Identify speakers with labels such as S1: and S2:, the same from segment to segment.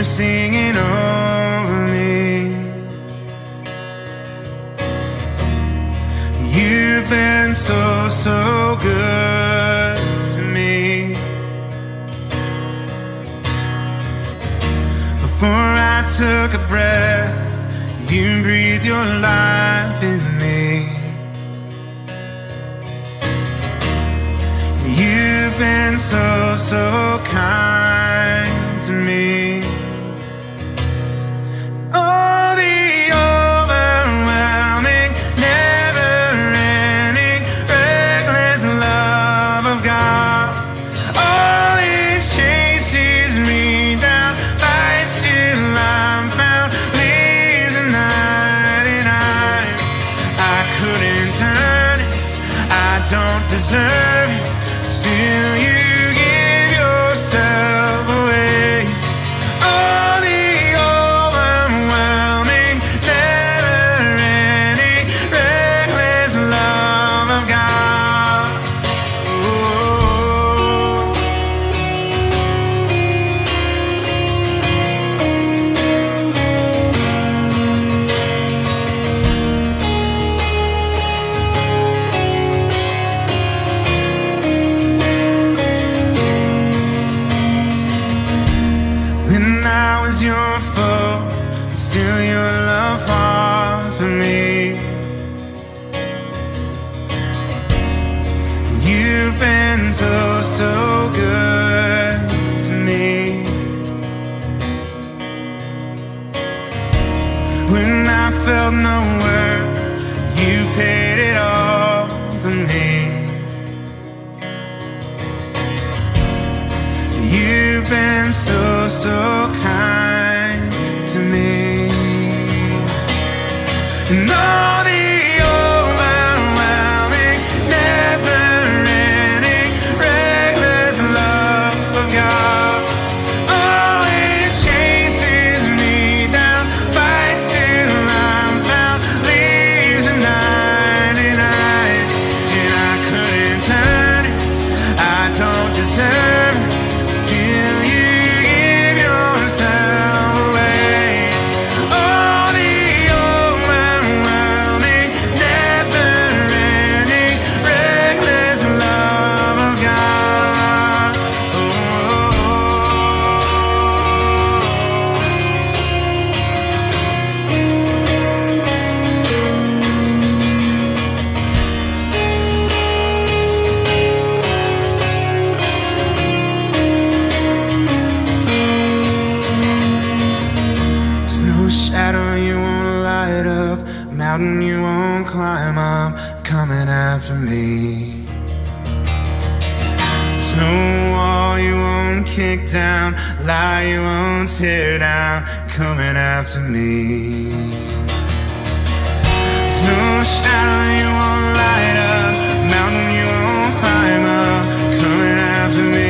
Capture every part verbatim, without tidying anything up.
S1: were singing over me. You've been so, so good to me. Before I took a breath, you breathed your life in me. You've been so, so kind to me. Oh, the overwhelming, never-ending, reckless love of God. Oh, it chases me down, fights till I'm found, leaves a ninety-nine. I couldn't turn it, I don't deserve it. Still you give yourself away. Oh, the overwhelming, never-ending, reckless love of God. When I was your foe, still your love fought for me. You've been so, so good to me. When I felt no worth, you paid it all for me. You've been so, so kind to me. And all the overwhelming, never-ending, reckless love of God. Oh, it chases me down, fights till I'm found, leaves a ninety-nine. And I couldn't turn it, I don't deserve it. Still you give yourself away. Oh, the overwhelming, never-ending, reckless love of God. There's no shadow you won't light up, mountain you won't climb up, coming after me. There's no wall you won't kick down, lie you won't tear down, coming after me. There's no shadow you won't light up, mountain you won't climb up, coming after me.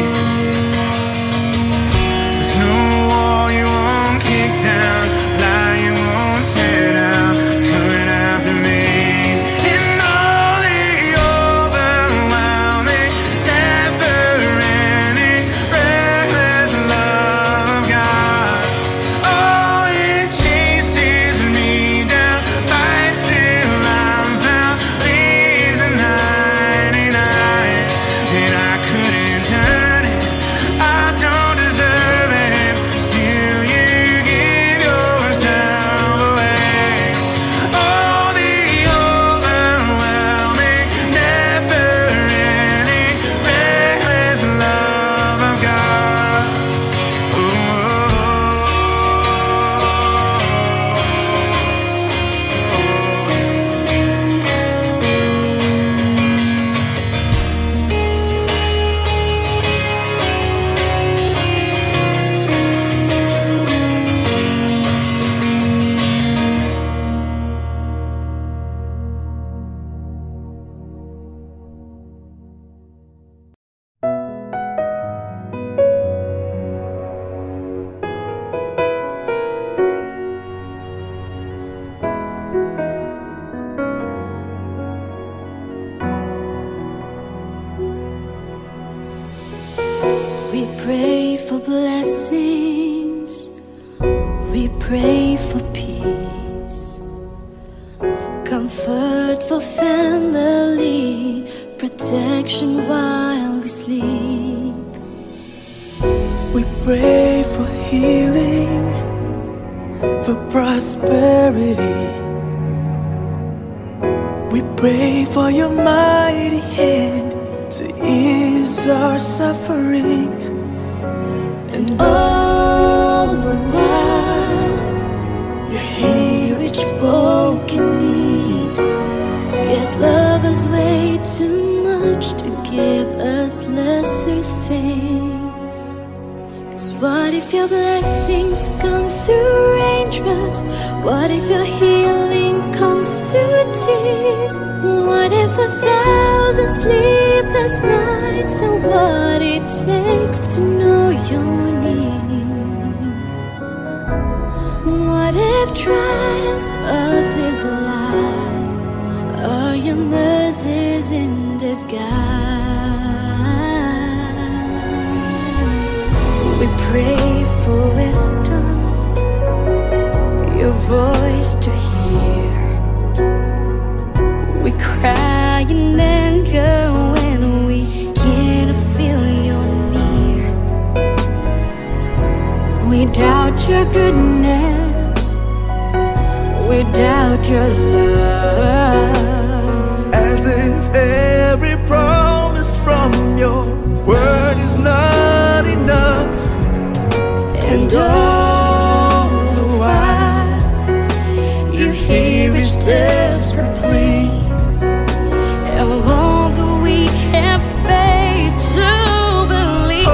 S1: There's no wall you won't kick down, lie you won't tear down, coming after me. And all the overwhelming, never-ending, reckless love of God. Oh, it chases me down, fights till I'm found, leaves a ninety-nine. And I couldn't turn it, I don't deserve it. Still you give yourself away. Oh, the overwhelming, never-ending, reckless love of God.
S2: We pray for blessings pray for peace, comfort for family, protection while we sleep.
S3: We pray for healing, for prosperity. We pray for your mighty hand to ease our suffering.
S2: And all the while you hear each broken need, yet love us way too much to give us lesser things. 'Cause what if your blessings come through raindrops? What if your healing comes through tears? What if a thousand sleepless nights are what it takes to know your need? What if trials of this life are your mercies in disguise? We pray for wisdom, your voice to hear. We cry in anger when we can't feel you're near. We doubt your goodness, we doubt your love.
S3: As if every promise from your word is not enough.
S2: And all the while you hear each desperate plea. And although we have faith to believe,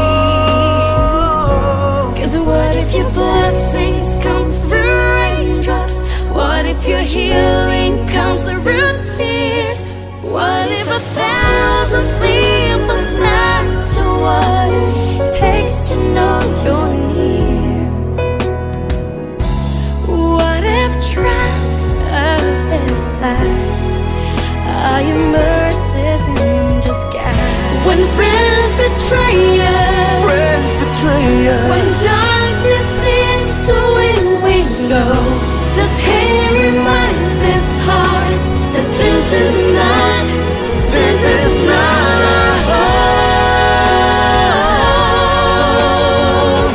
S2: oh, 'cause what if your blessings come through raindrops? What if your healing comes through tears? What if a thousand sleepless nights are what it takes to know you're near? What if trials of this life are your mercies in disguise? When friends betray us,
S3: friends betray us.
S2: When darkness seems to win, we know the pain reminds this heart that this is not, this is not our home.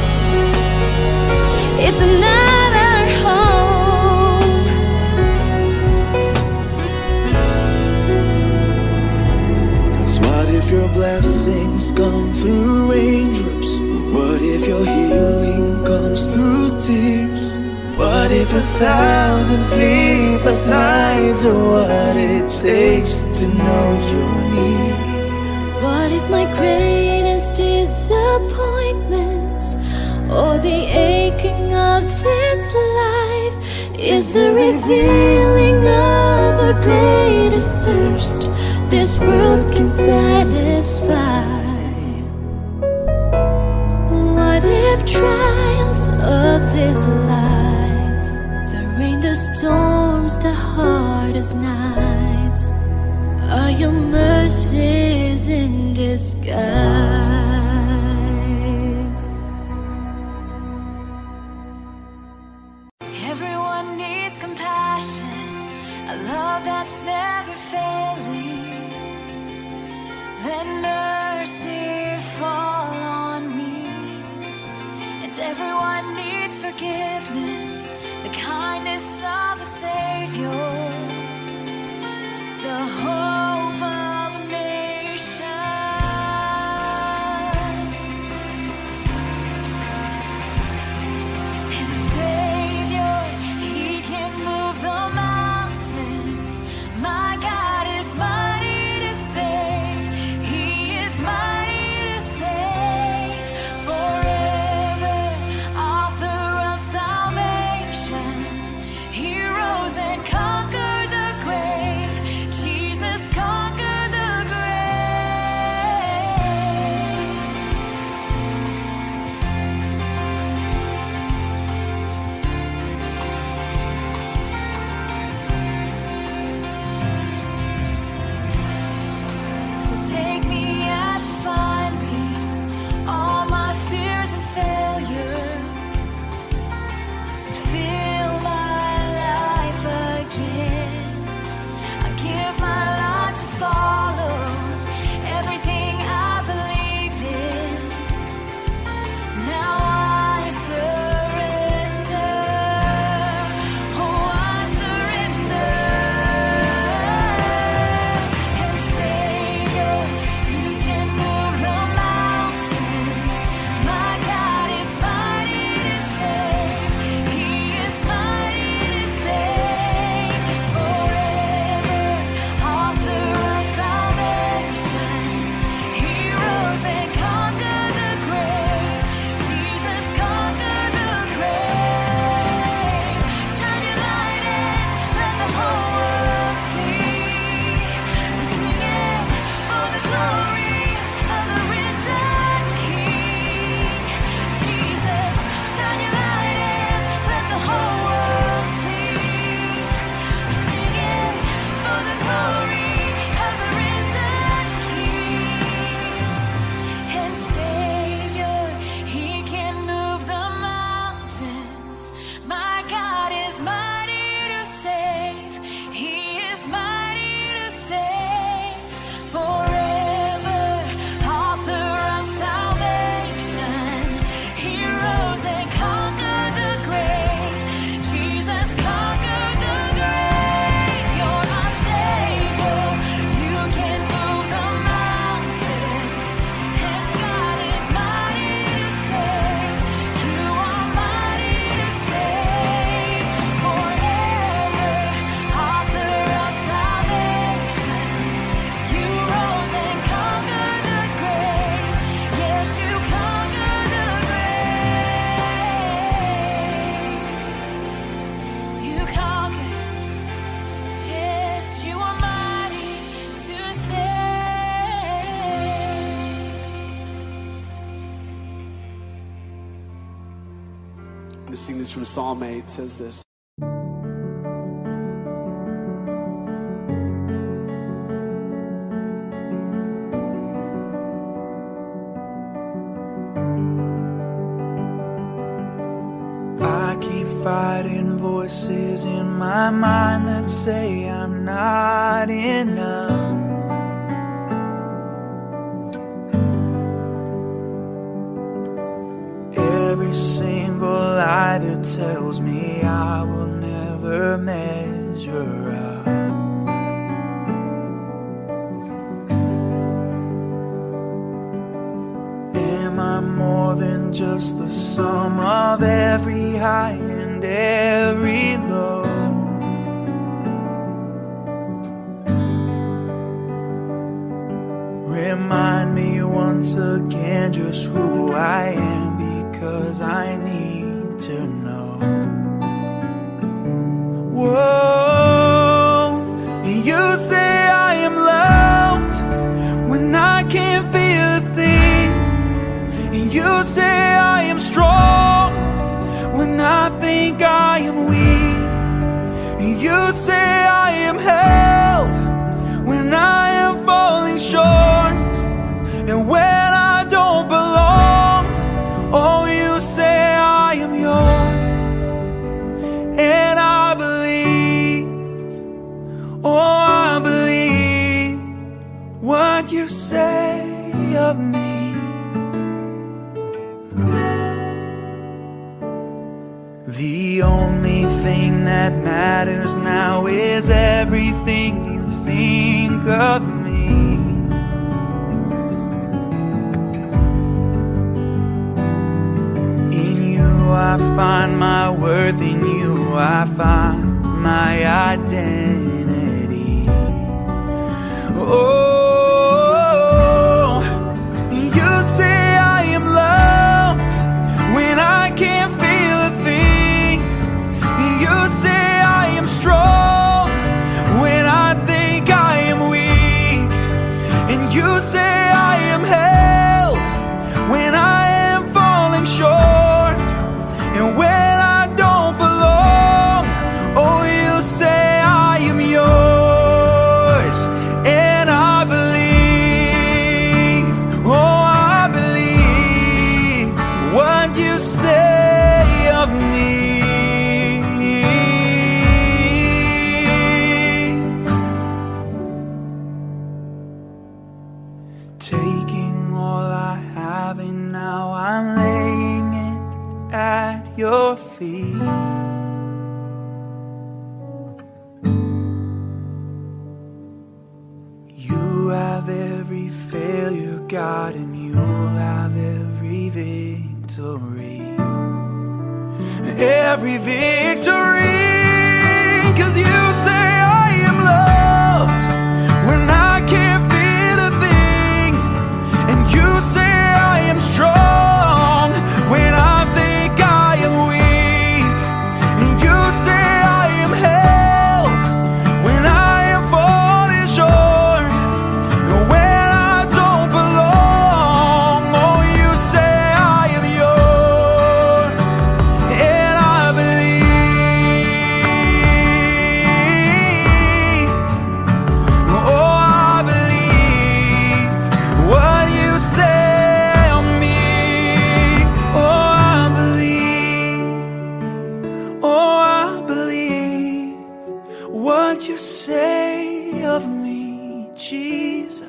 S2: It's not our home.
S3: Cause what if your blessings come through raindrops? What if your healing comes through tears? What if a thousand sleepless nights are what it takes to know your need?
S2: What if my greatest disappointment, or the aching of this life, is the revealing of the greatest thirst this world can satisfy? What if trials of this life, the rain, the storms, the hardest nights, are your mercies in disguise? Everyone needs compassion, a love that's never failing. Let mercy fall on me. And everyone needs forgiveness, the kindness of a Savior, the hope of a nation. And Savior, He can move the mountains. My God is mighty to save. He is mighty to save. Forever, author of salvation.
S4: to sing this from Psalm eight. It says this.
S5: I keep fighting voices in my mind that say I'm not enough. Every single lie that tells me I will never measure up. Am I more than just the sum of every high and every low? Remind me once again just who I am, because I need to know. Whoa, you say I am loved when I can't feel a thing. You say I am strong when I think I am weak. You say I am held when I am falling short, and when I don't belong, oh, you say I am yours. And I believe, oh, I believe what you say of me. The only thing that matters now is everything you think of me. In you I find my worth, in you I find my identity. Oh, you say I am loved when I can't feel a thing. You say I am strong when I think I am weak. And you say I am held when I am falling short, and when I don't belong, oh, you say I am yours. And I believe, oh, I believe what you say of me. Taking all I have and now I'm laying it at your feet. You have every failure, God, and you'll have every victory. Every victory, 'cause you say I am loved when I can't feel a thing. And you say I am strong when I think I am weak. And you say I am held when I am falling short, and when I don't belong, oh, you say I am yours. And I believe, oh, I believe what you say of me. Oh, I believe, oh, I believe what you say of me, Jesus.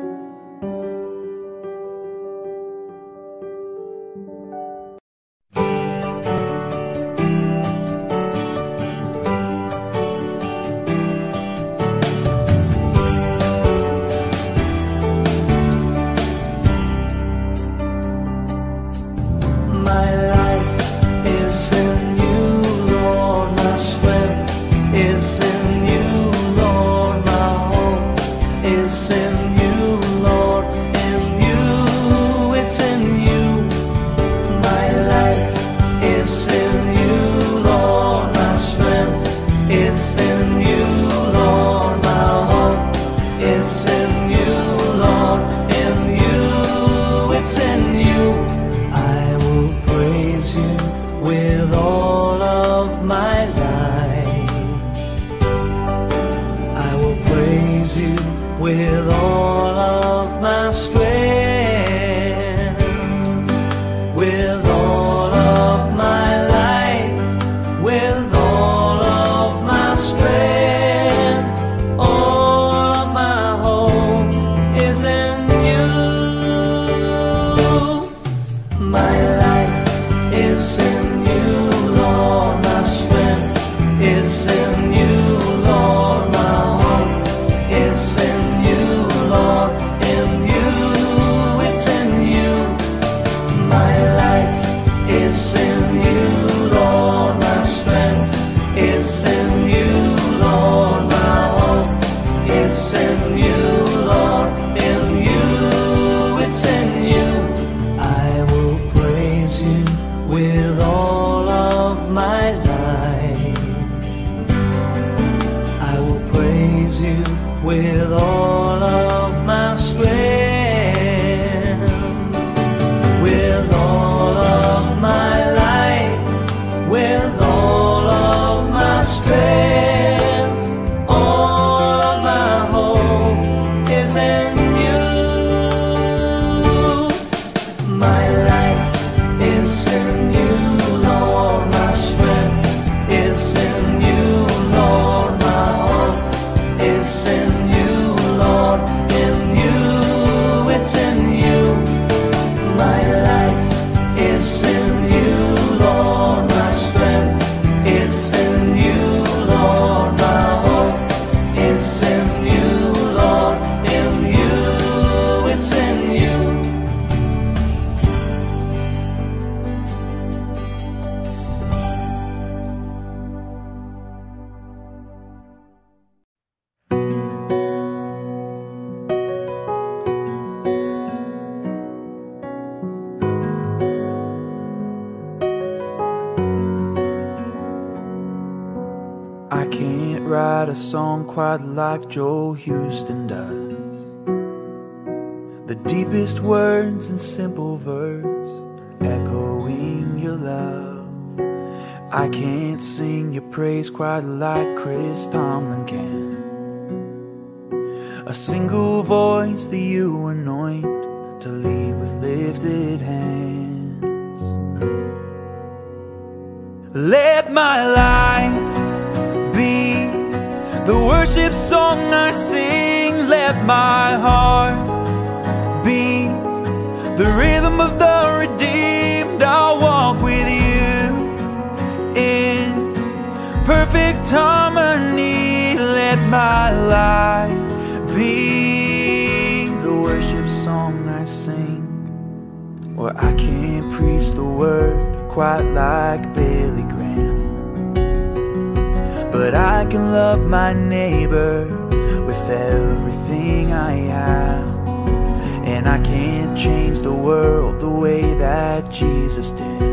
S6: My life is in you, Lord. My strength is in you, Lord. My hope is in you. with all of my strength, with all of my life, with all of my strength. All of my hope is in you. My life is in you, Lord. My strength is in you, Lord. My hope is in you, Lord. In you, it's in you. My life is in you, Lord. My strength is in you, Lord. My hope is in you, Lord. In you, it's in you. I will praise you with all of my life. I will praise you with all of my strength, with all of my life, with all of my strength. All of my hope is in you. My life is in you, Lord. My strength is in you, Lord. My hope is in you, Lord. In you, it's in you. My life is in you, Lord. My strength is in you, Lord. My hope is in you, Lord. In you, it's in you.
S5: I can't write a song quite like Joe Houston does. The deepest words in simple verse, echoing your love. I can't sing your praise quite like Chris Tomlin can. A single voice that you anoint to lead with lifted hands. Let my life be the worship song I sing. Let my heart be the rhythm of the redeemed. I'll walk with you in perfect harmony. Let my life be the worship song I sing. Or I can't preach the word quite like Billy Graham, but I can love my neighbor with everything I have. And I can't change the world the way that Jesus did,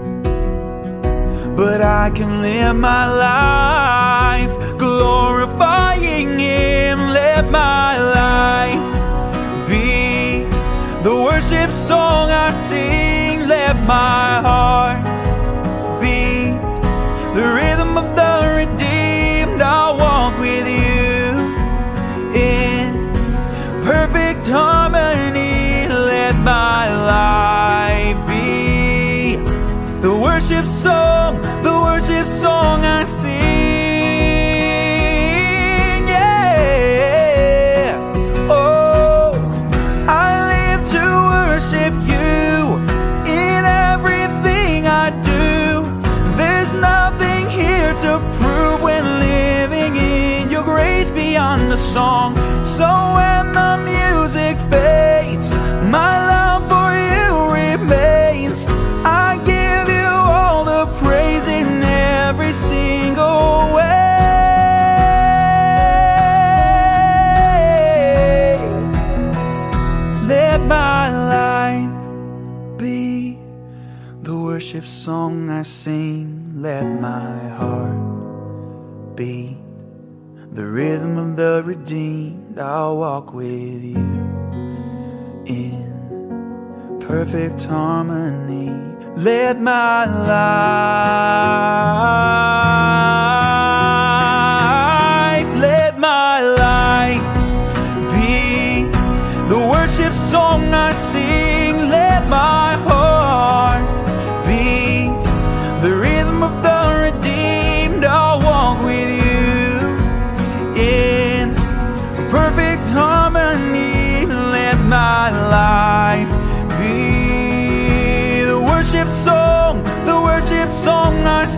S5: but I can live my life glorifying Him. Let my life be the worship song I sing. Let my heart be the rhythm of the redeemed. I'll walk with you in perfect harmony. Let my life be the worship song, the worship song I sing. Yeah. Oh, I live to worship you in everything I do. There's nothing here to prove when living in your grace beyond the song. So when the music fades, my love for you remains. I give you all the praise in every single way. Let my life be the worship song I sing. Let my heart beat the rhythm of the redeemed. I'll walk with you in perfect harmony. Let my life, let my life be need. Let my life be the worship song, the worship song I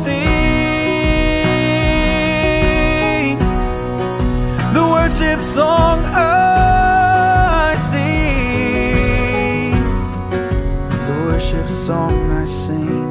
S5: sing, the worship song I sing, the worship song I sing.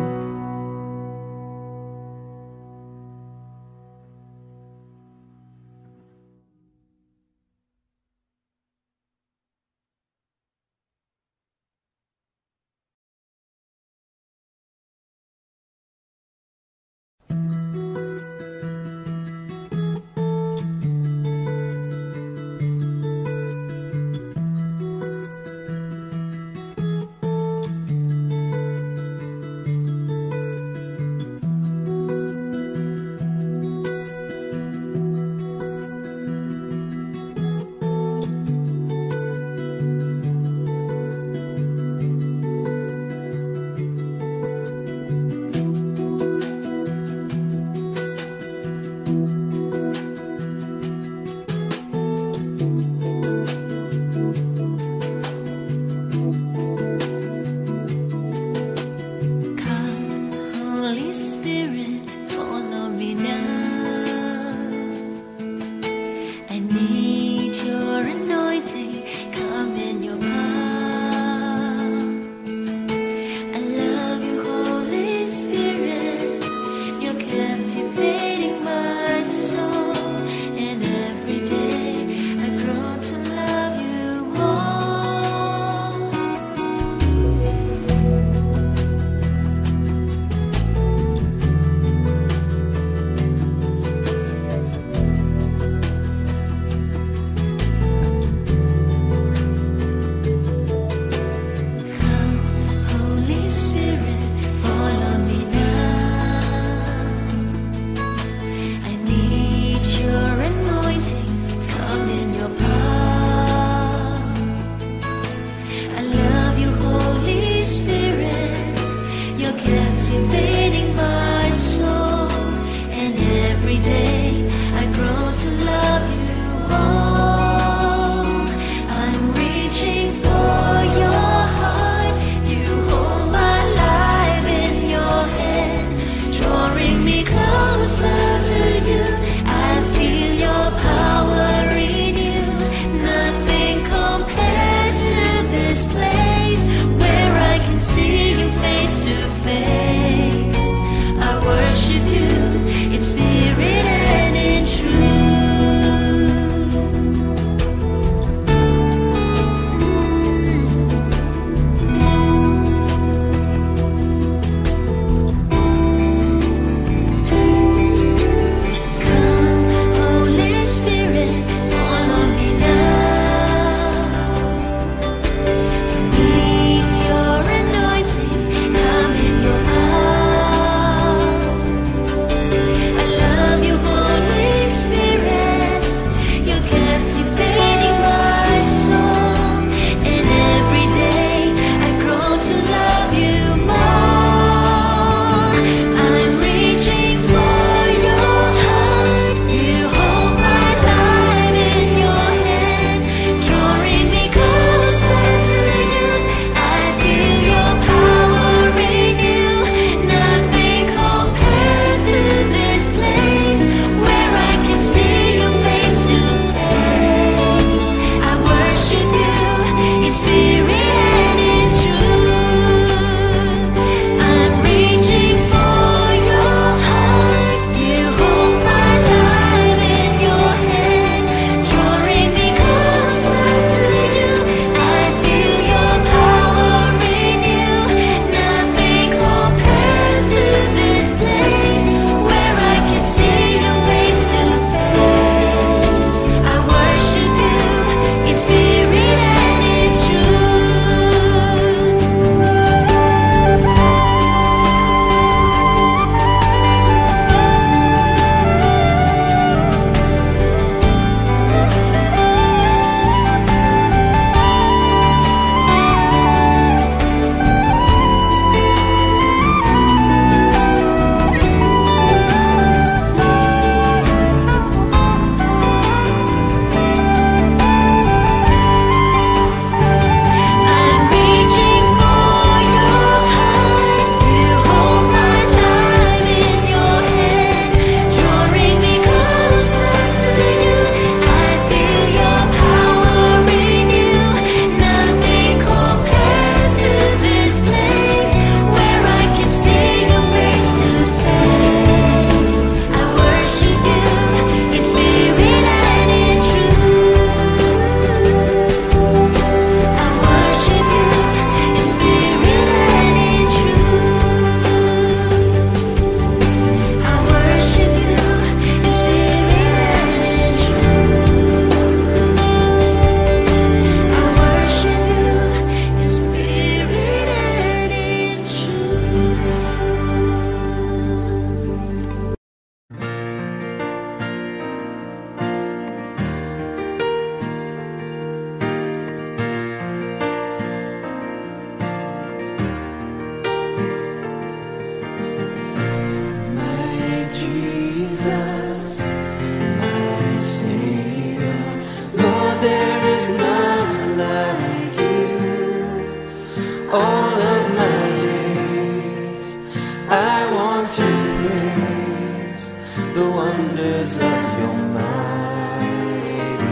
S6: all of my days. I want to praise the wonders of your mighty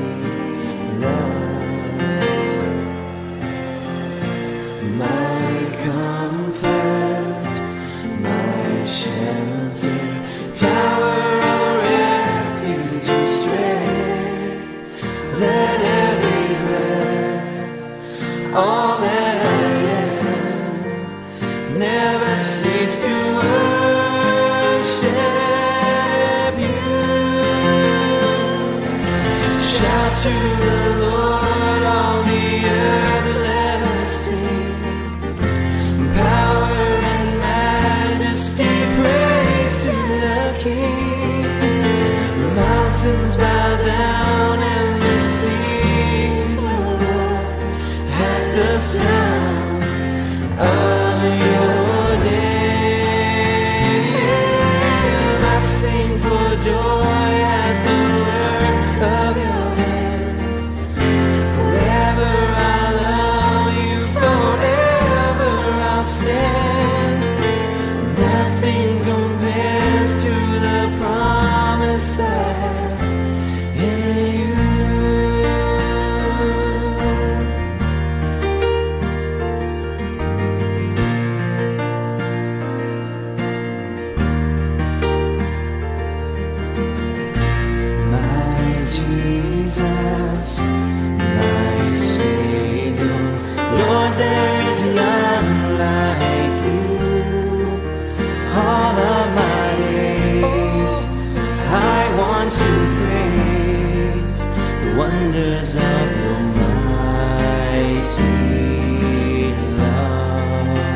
S6: love. My comfort, my shelter, tower of refuge and strength. Let every breath, all that I am, never cease to worship you. Shout to the Lord, all the earth, let us sing. Power and majesty, praise to the King. The mountains bow down and the seas will roar at the sound of your name. I sing for joy at the work of your hands. Forever I'll love you, forever I'll stand. Nothing compares to the promise I have in you. My Jesus, my Savior, Lord, there is none like you. All of my days, I want to praise the wonders of your mighty love.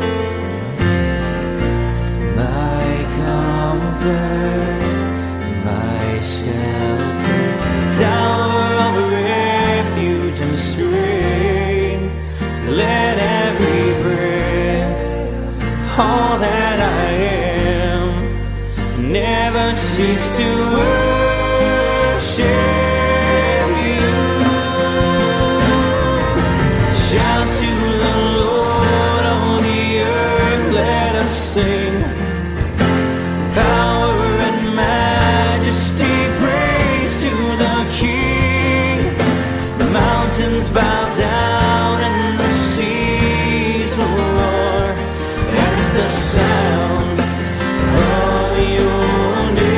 S6: My comfort, my shelter, tower of refuge and strength. Let every breath, all that I am, never cease to worship you. Shout to the Lord, all the earth, let us sing. Power and majesty, praise to the King. The mountains bow down and the seas will roar at the sound of your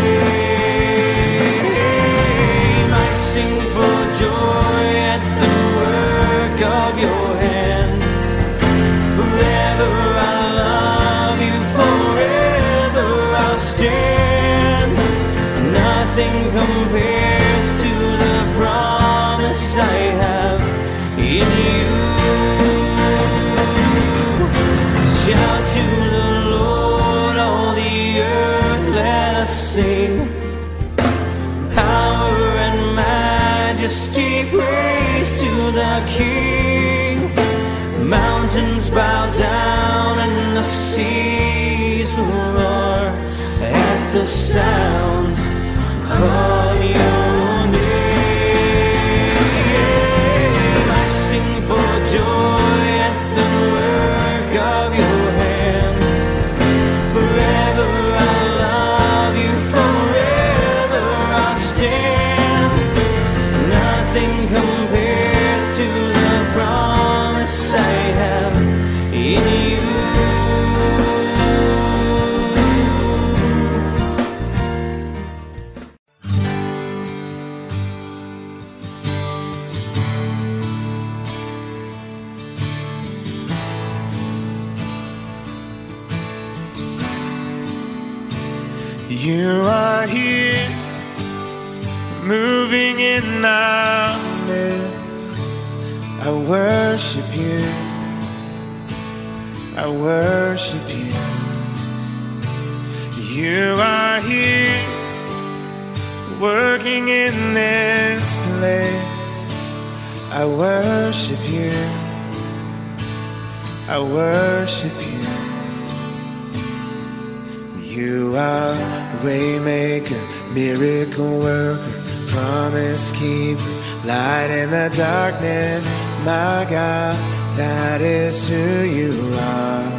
S6: name. I sing for joy at the work of your hand. Forever I'll love you, forever I'll stand. Nothing compares to the promise I have in you. Shout to the Lord, all the earth, let us sing. Power and majesty, praise to the King. Mountains bow down and the seas will roar at the sound of your name. I sing for joy at the work of your hand. Forever I'll love you, forever I'll stand. Nothing compares to the promise I have in you.
S1: You are here, moving in our midst. I worship you, I worship you. You are here, working in this place. I worship you, I worship you. You are waymaker, miracle worker, promise keeper, light in the darkness, my God. that is who you are.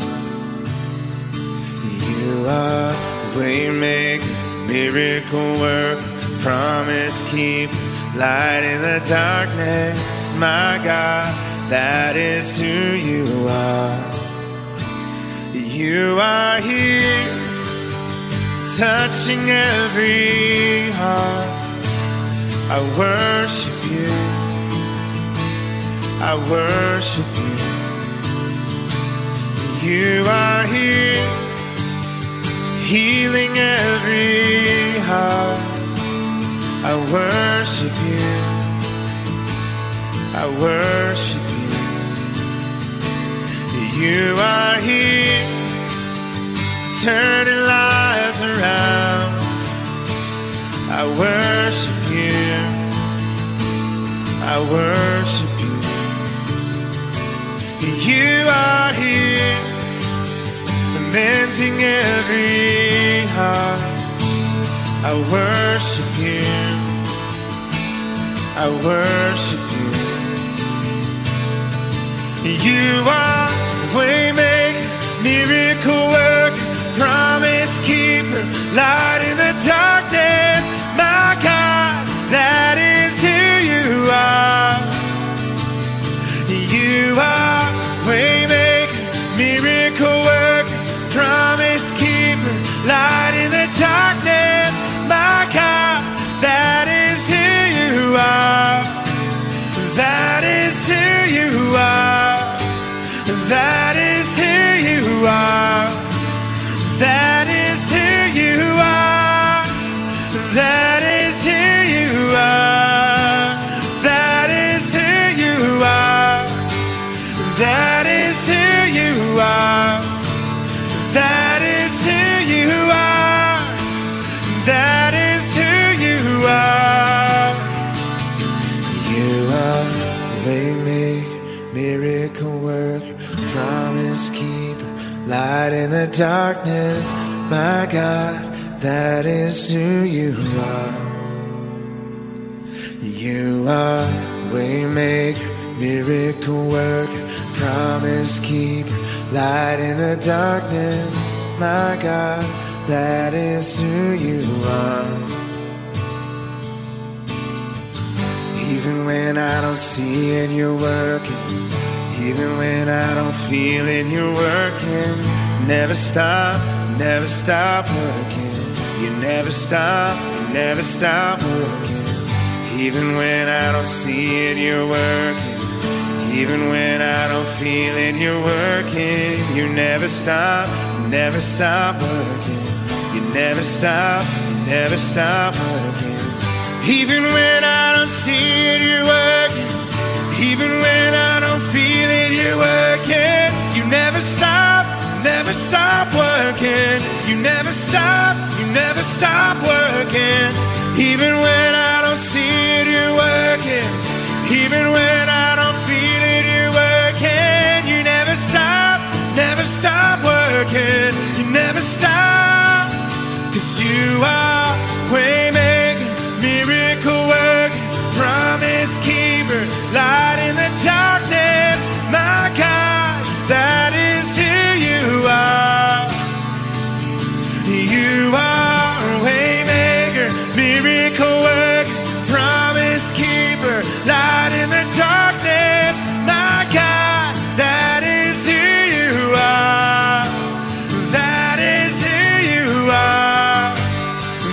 S1: You are waymaker, miracle worker, promise keep, light in the darkness, my God, that is who you are. You are here, touching every heart. I worship you, I worship you. You are here, healing every heart. I worship you, I worship you. You are here, turning lives around. I worship you, I worship you. You are here, mending every heart. I worship you, I worship you. You are waymaker, miracle worker, promise keeper, light in the darkness, my God, that is who you are. You are waymaker, miracle worker, promise keeper, light in the darkness, my God, that is who you are. That is who you are. That is who you are. That is who you are. That is who you are. That is who you are. That is who you are. That is who you are. That is who you are. You are waymaker, miracle worker, promise keeper, light in the darkness, my God, that is who you are. You are waymaker, miracle worker, promise keeper, light in the darkness, my God, that is who you are. Even when I don't see it, you're working. Even when I don't feel it, you're working. Never stop, never stop working. You never stop, you never stop working. Even when I don't see it, you're working. Even when I don't feel it, you're working. You never stop, you never stop working. You never stop, you never stop working. Even when I don't see it, you're working. Even when I don't feel it, you're working. You never stop, never stop working. You never stop, you never stop working. Even when I don't see it, you're working. Even when I don't feel it, you're working. You never stop, never stop working. You never stop, 'cause you are waymaker, miracle worker, promise keeper, light in the darkness, my God, that is who you are. You are waymaker, miracle worker, promise keeper, light in the darkness, my God, that is who you are. That is who you are.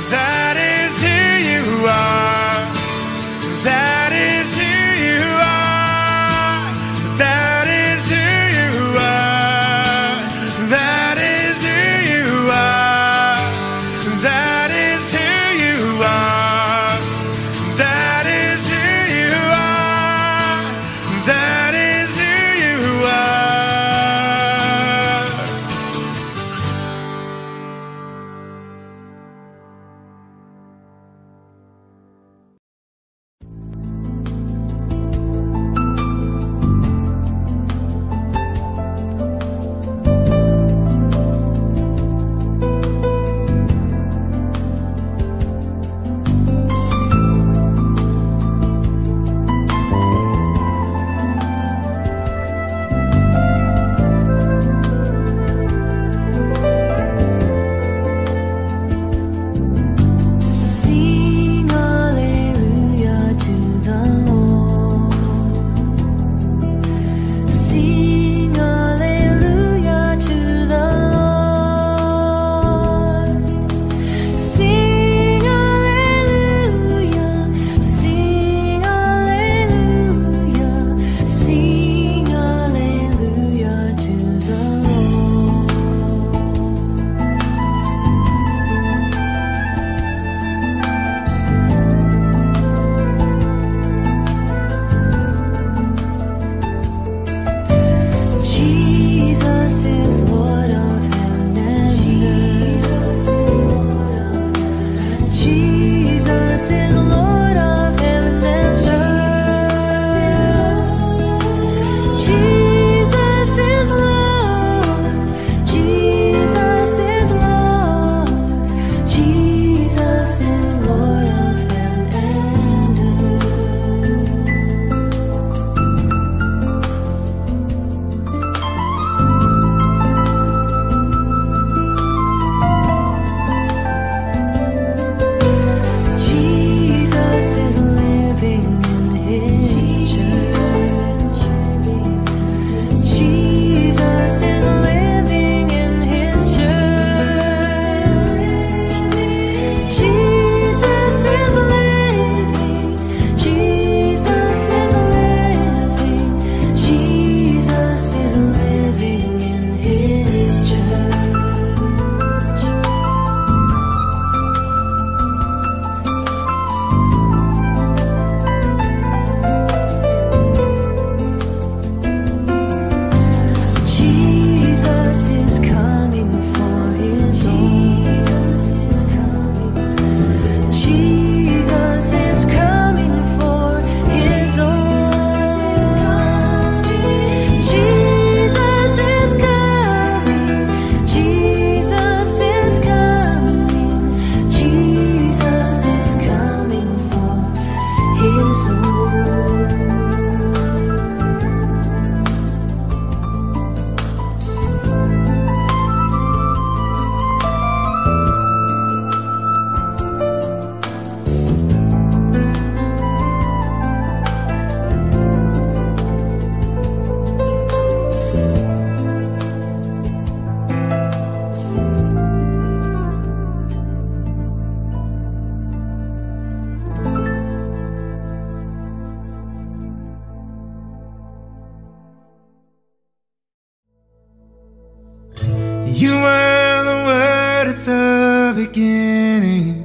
S1: You were the Word at the beginning,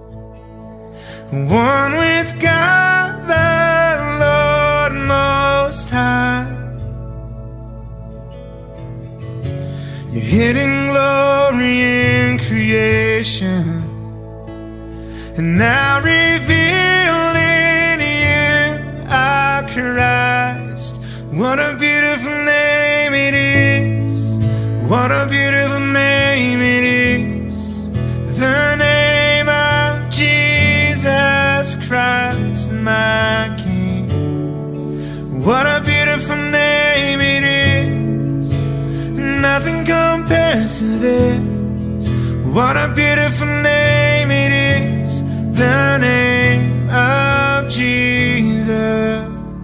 S1: one with God the Lord Most High. Your hidden glory in creation, and now revealed in you, our Christ. What a beautiful name it is. What a beautiful name it is. The name of Jesus Christ, my King. What a beautiful name it is. Nothing compares to this. What a beautiful name it is. The name of Jesus.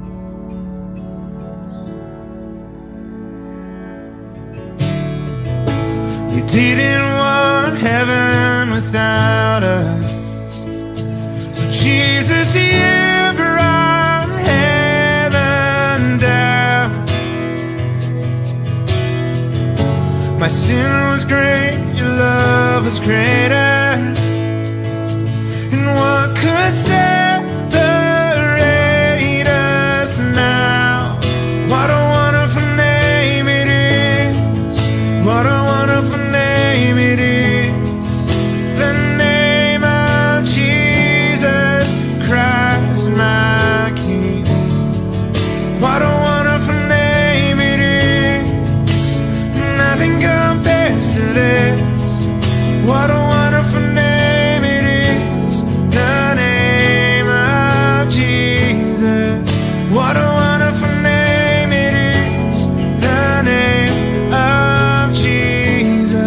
S1: You didn't want heaven without us, so Jesus, you brought heaven down. My sin was great, your love was greater, and what could separate us now? What a wonderful name it is. What a wonderful name it is. The name of Jesus Christ, my King. What a wonderful name it is. Nothing compares to this. What a wonderful name it is. The name of Jesus. What a wonderful name it is. The name of Jesus.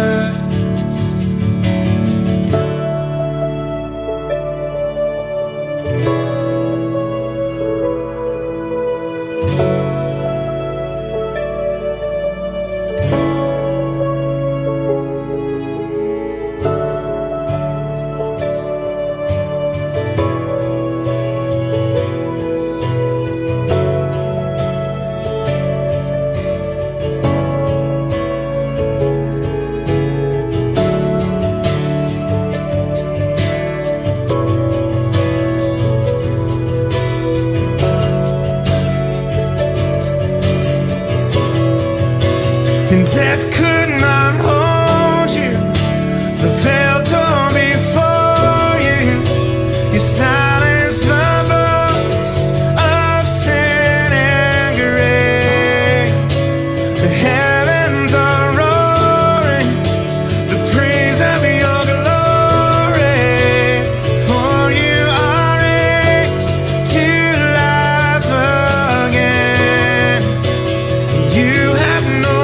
S1: And death could not hold you. The veil torn before you. You silenced the boast of sin and grave. The heavens are roaring the praise of your glory. For you are raised to life again. You have no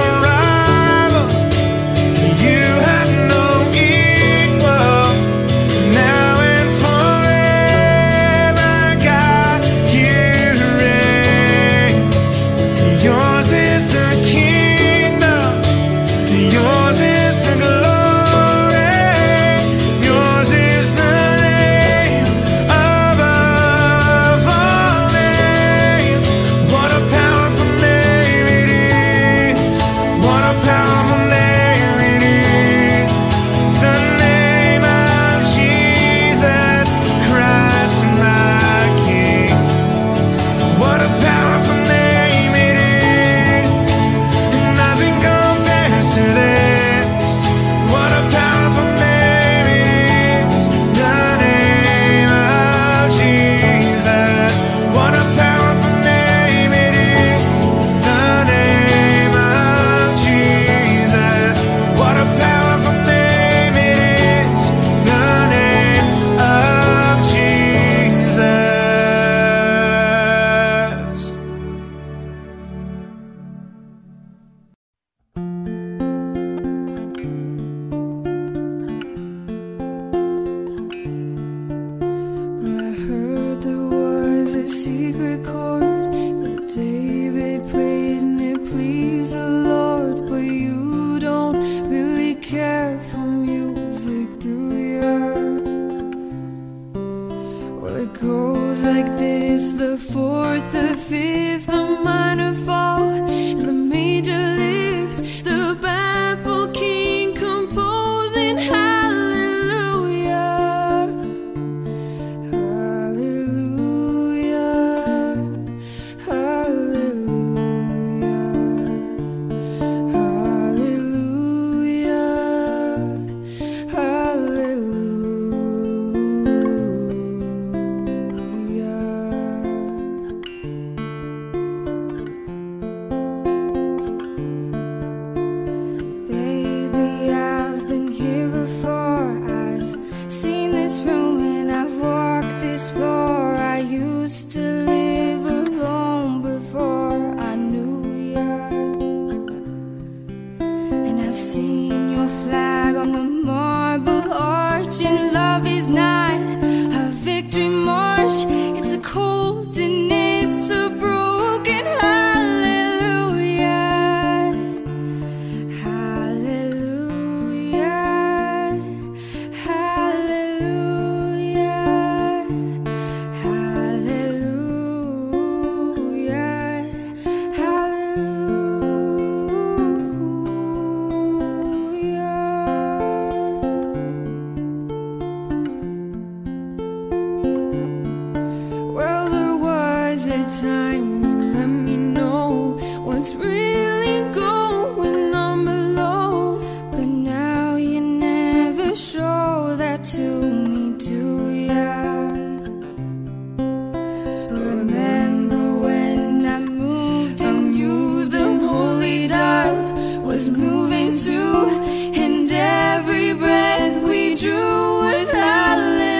S2: goes like this: the fourth, the fifth, the minor fall, and the major lift, the baffled king. seen your flag on the marble arch, and love is not a victory march. It's a cold and it's a broken hallelujah. Hallelujah. Hallelujah. Hallelujah. Well, there was a time you let me know what's really going on below, but now you never show that to me, do ya? Remember when I moved and you, the holy dove, was moving too, and every breath we drew was hallelujah.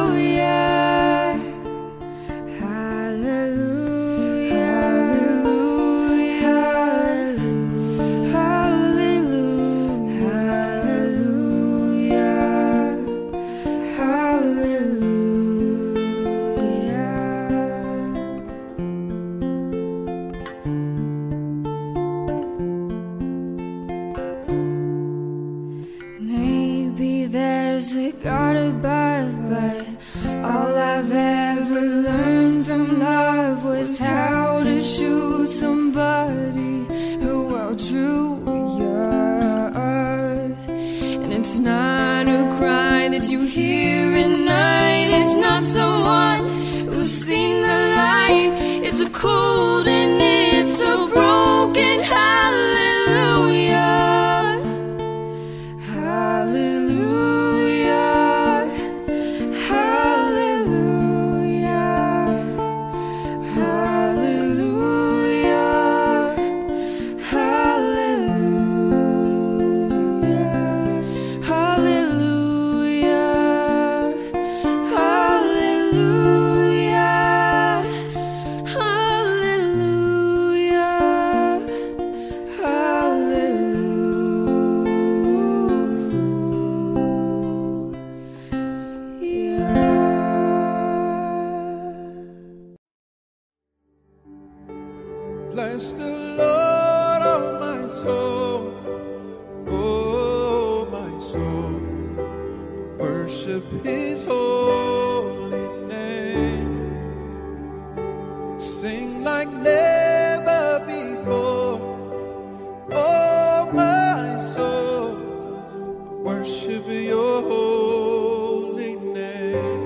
S2: Maybe there's a God above, but all I've ever learned from love was how to shoot somebody who outdrew you. And it's not a cry that you hear at night, it's not someone who's seen the light. It's a cold and it's a broken hallelujah. Hallelujah. Hallelujah. Hallelujah. Hallelujah. Hallelujah.
S5: Bless the Lord, oh my soul, oh my soul, worship His holy name. Sing like never before, oh my soul, worship Your holy name.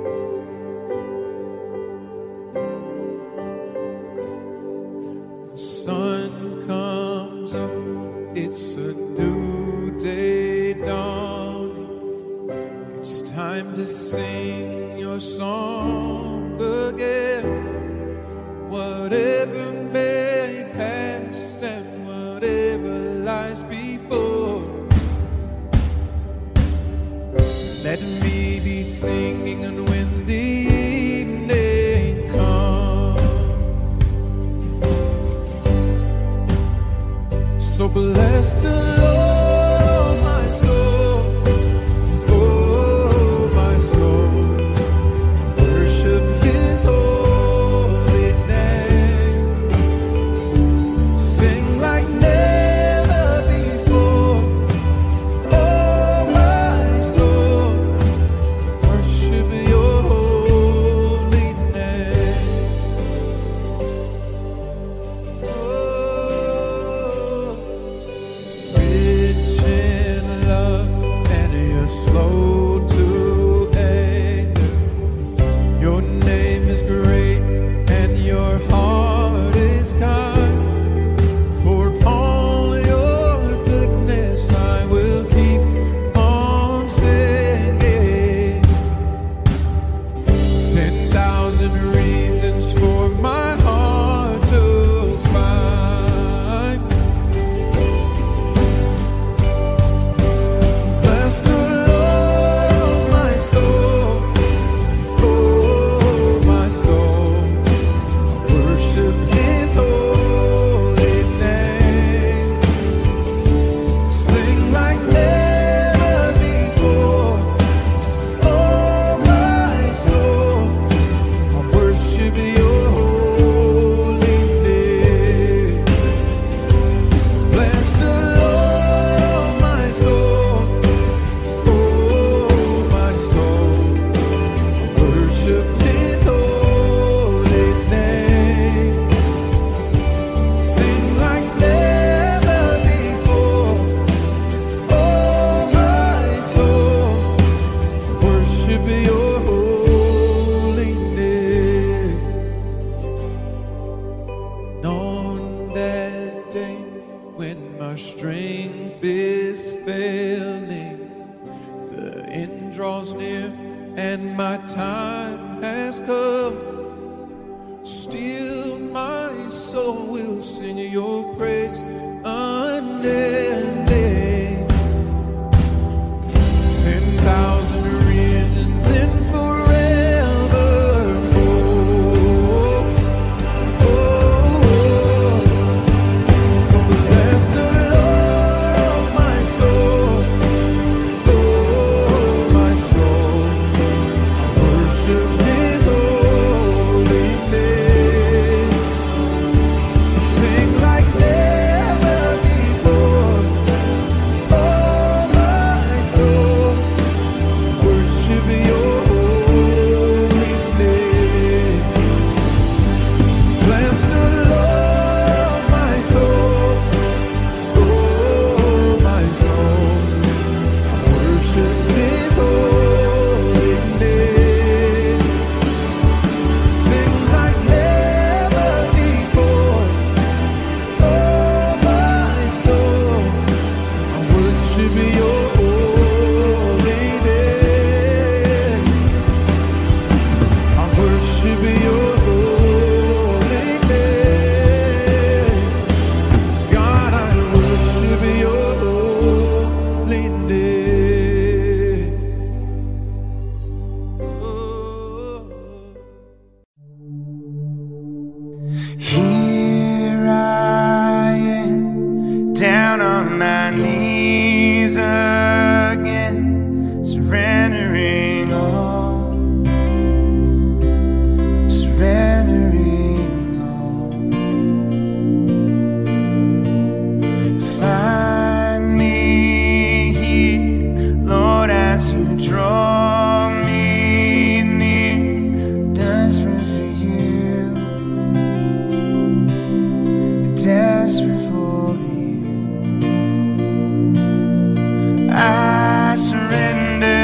S5: Sun comes up, it's a new day dawning. It's time to sing Your song again. Whatever may pass and whatever lies before, let me be singing, and when the evening comes, so bless the Lord, oh my soul, oh my soul, worship His holy name. Sing like never before, oh my soul, worship Your holy name. Oh, my strength is failing. The end draws near and my time has come. Still my soul will sing your praise unending. Ten thousand years and then forevermore. Oh, oh, so bless the Lord, my soul. Oh, my soul, I worship His holy name. Sing like never before. Oh, my soul, worship your holy name. Bless the Lord, my soul. Oh, my soul, worship His holy name. Sing like never before. Oh, my soul, I worship your holy name. I worship your holy name. God, I worship your holy name.
S1: Here I am, down on my knees again, surrendering all, surrendering all. Find me here, Lord, as you draw me near, desperate for you, desperate for you. I surrender.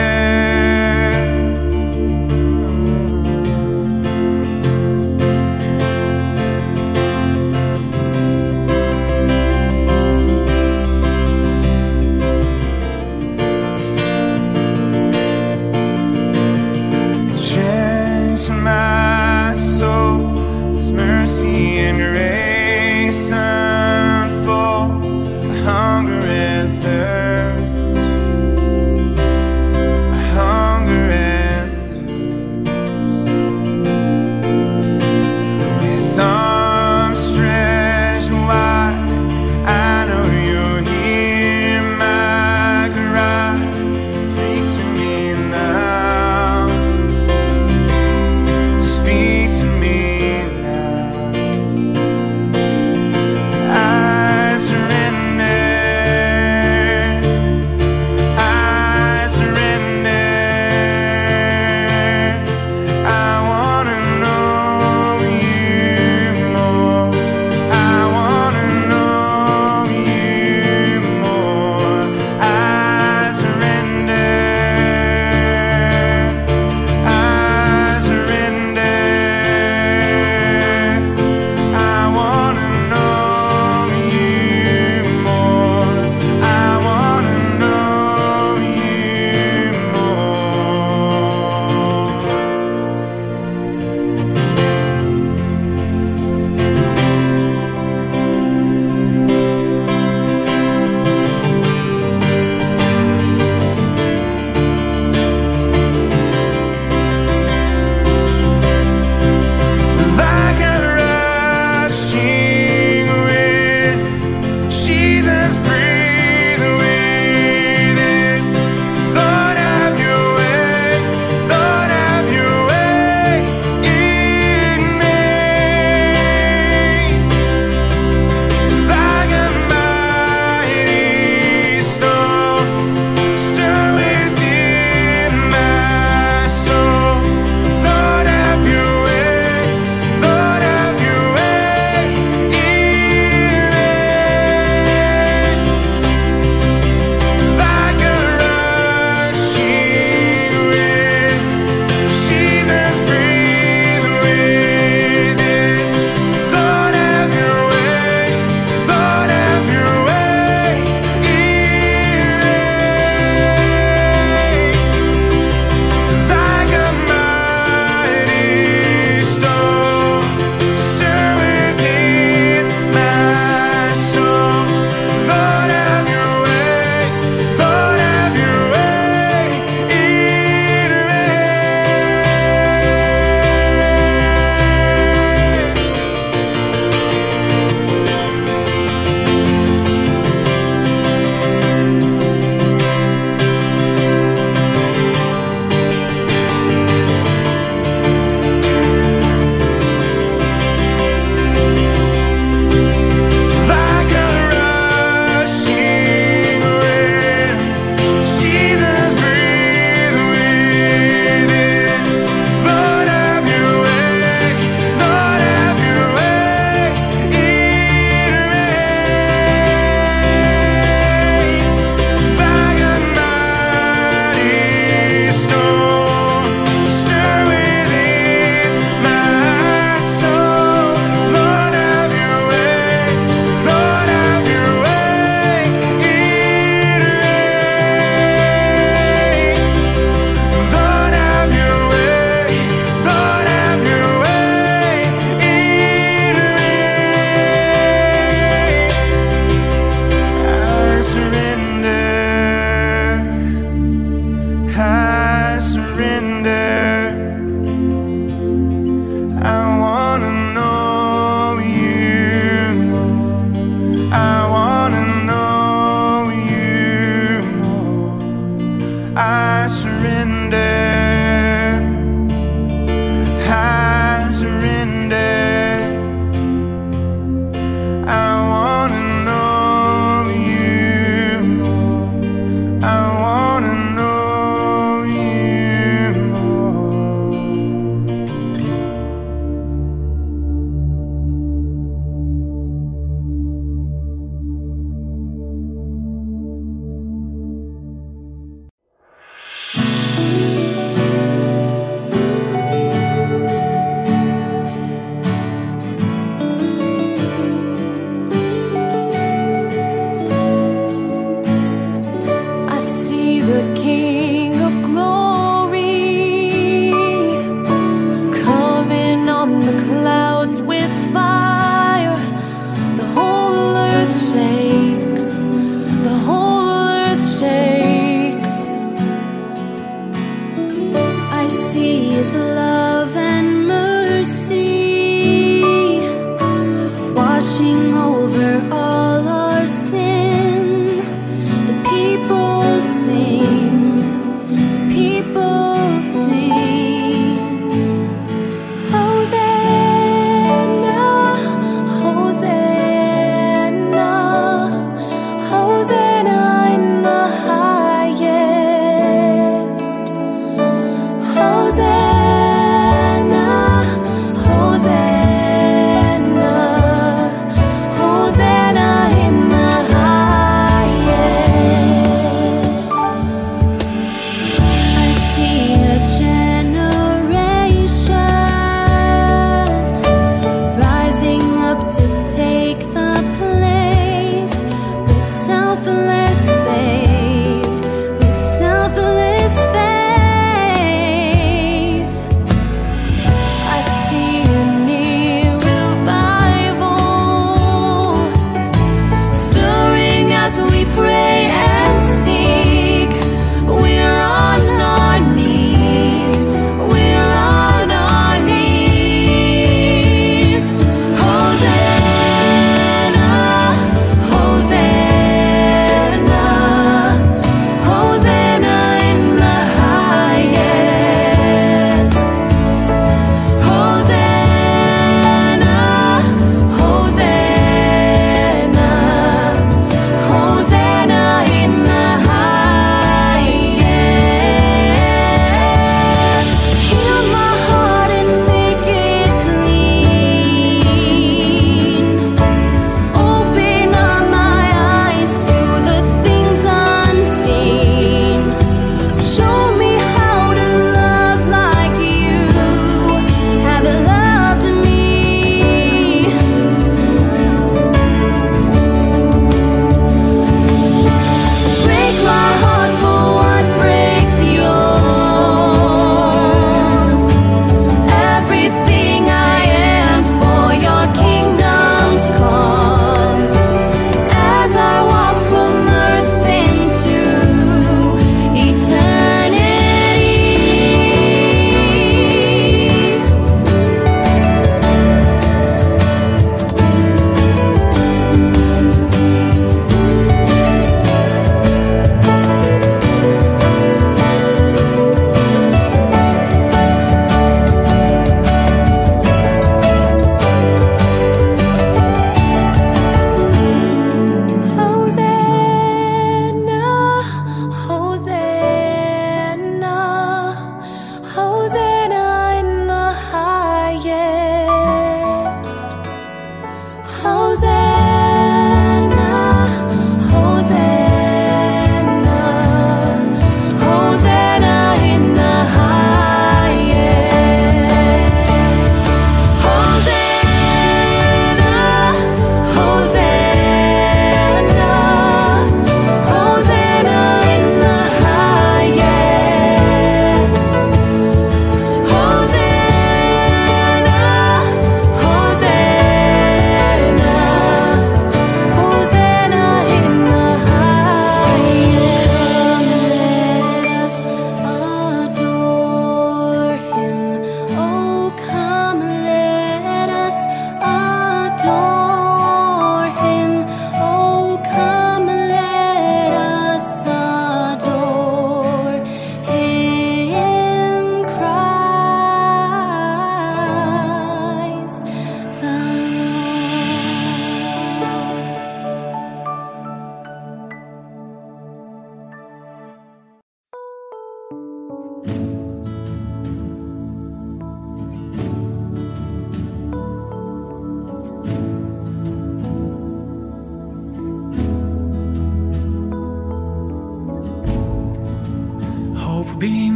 S1: Cherish my soul, His mercy and grace unfold. I hunger and thirst, I hunger and thirst. With arms stretched wide, I know you'll hear my cry. Take to me now, speak to me now. I surrender.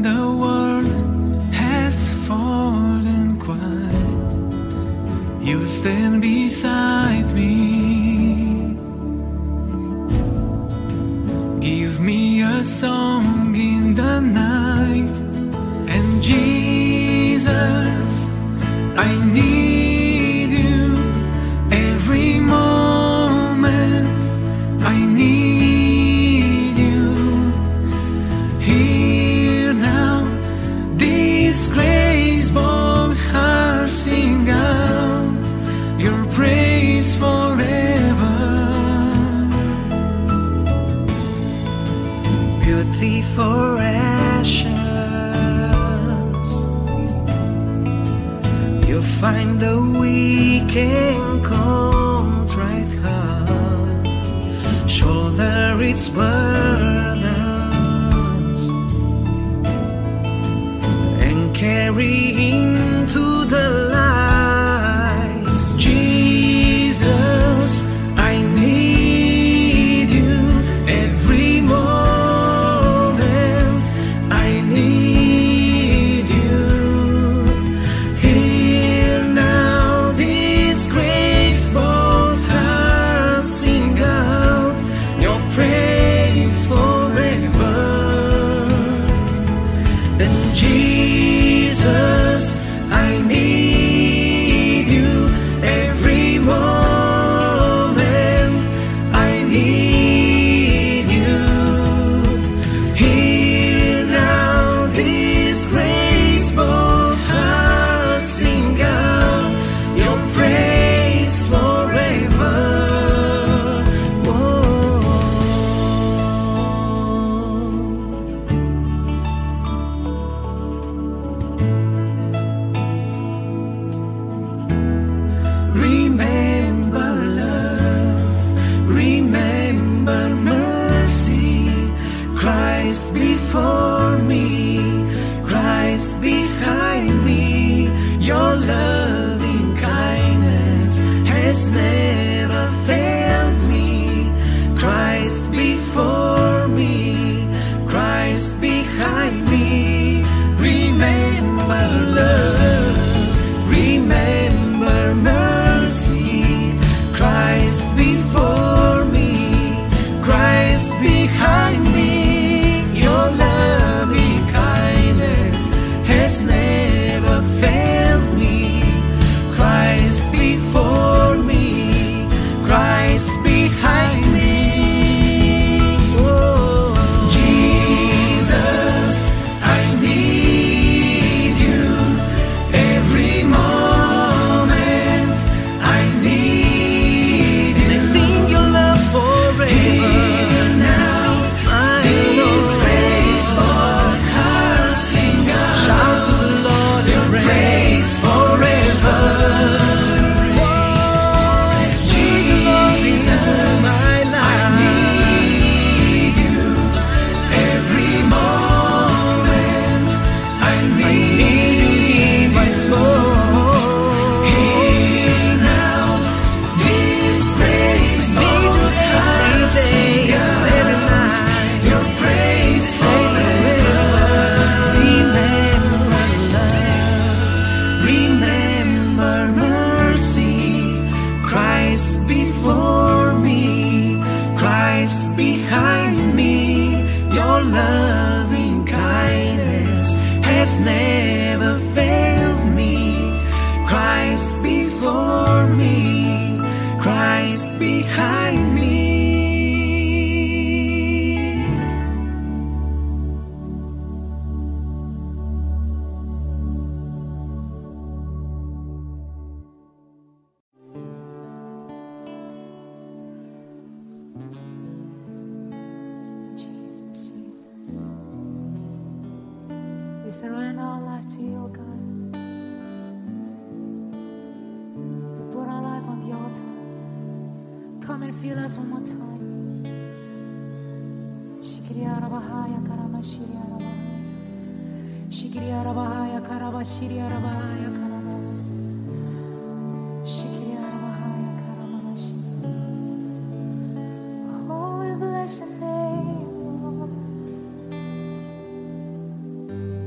S5: the world has fallen quiet, you stand beside me. Give me a song in the night, and Jesus, I need you every moment. I need you. Hear now this grace-born heart sing out your praise forever.
S3: Beauty for ashes, you find the weak and contrite heart, shoulder its burdens, and carry into the light. Jesus, I need you every moment. I need you. Hear now this grace-born heart sing out your praise forever. And Jesus, I need you every moment. I need you. Hear now this grace-born heart sing out your praise forever. Whoa. Remember love, remember mercy. Christ before me, Christ behind me. Your loving kindness has never failed me. Christ before me, Christ behind me. Remember love, remember mercy. Christ before me, Christ behind me. Your loving kindness has never failed me. Christ before me, Christ behind me. Oh, Jesus, I need you every moment. I need you. Sing your love forever. Hear now this grace-born heart sing out. Shout to the Lord your praise forever. Jesus, I need you every moment. I need you in my soul. Hear now this grace-born heart sing out your praise forever. Remember love, remember mercy. Christ before me, Christ behind me. Your loving kindness has never failed me. Christ before me, Christ behind me.
S2: Jesus, Jesus. We surrender our life to you, God. We put our life on the altar. Come and feel us one more time. Shikiriarabahaya karamashiriarabah. Shikiriarabahaya karabashiriarabahaya karabah. Shikiriarabahaya karamashiriarabah. Oh, we bless your name, Lord.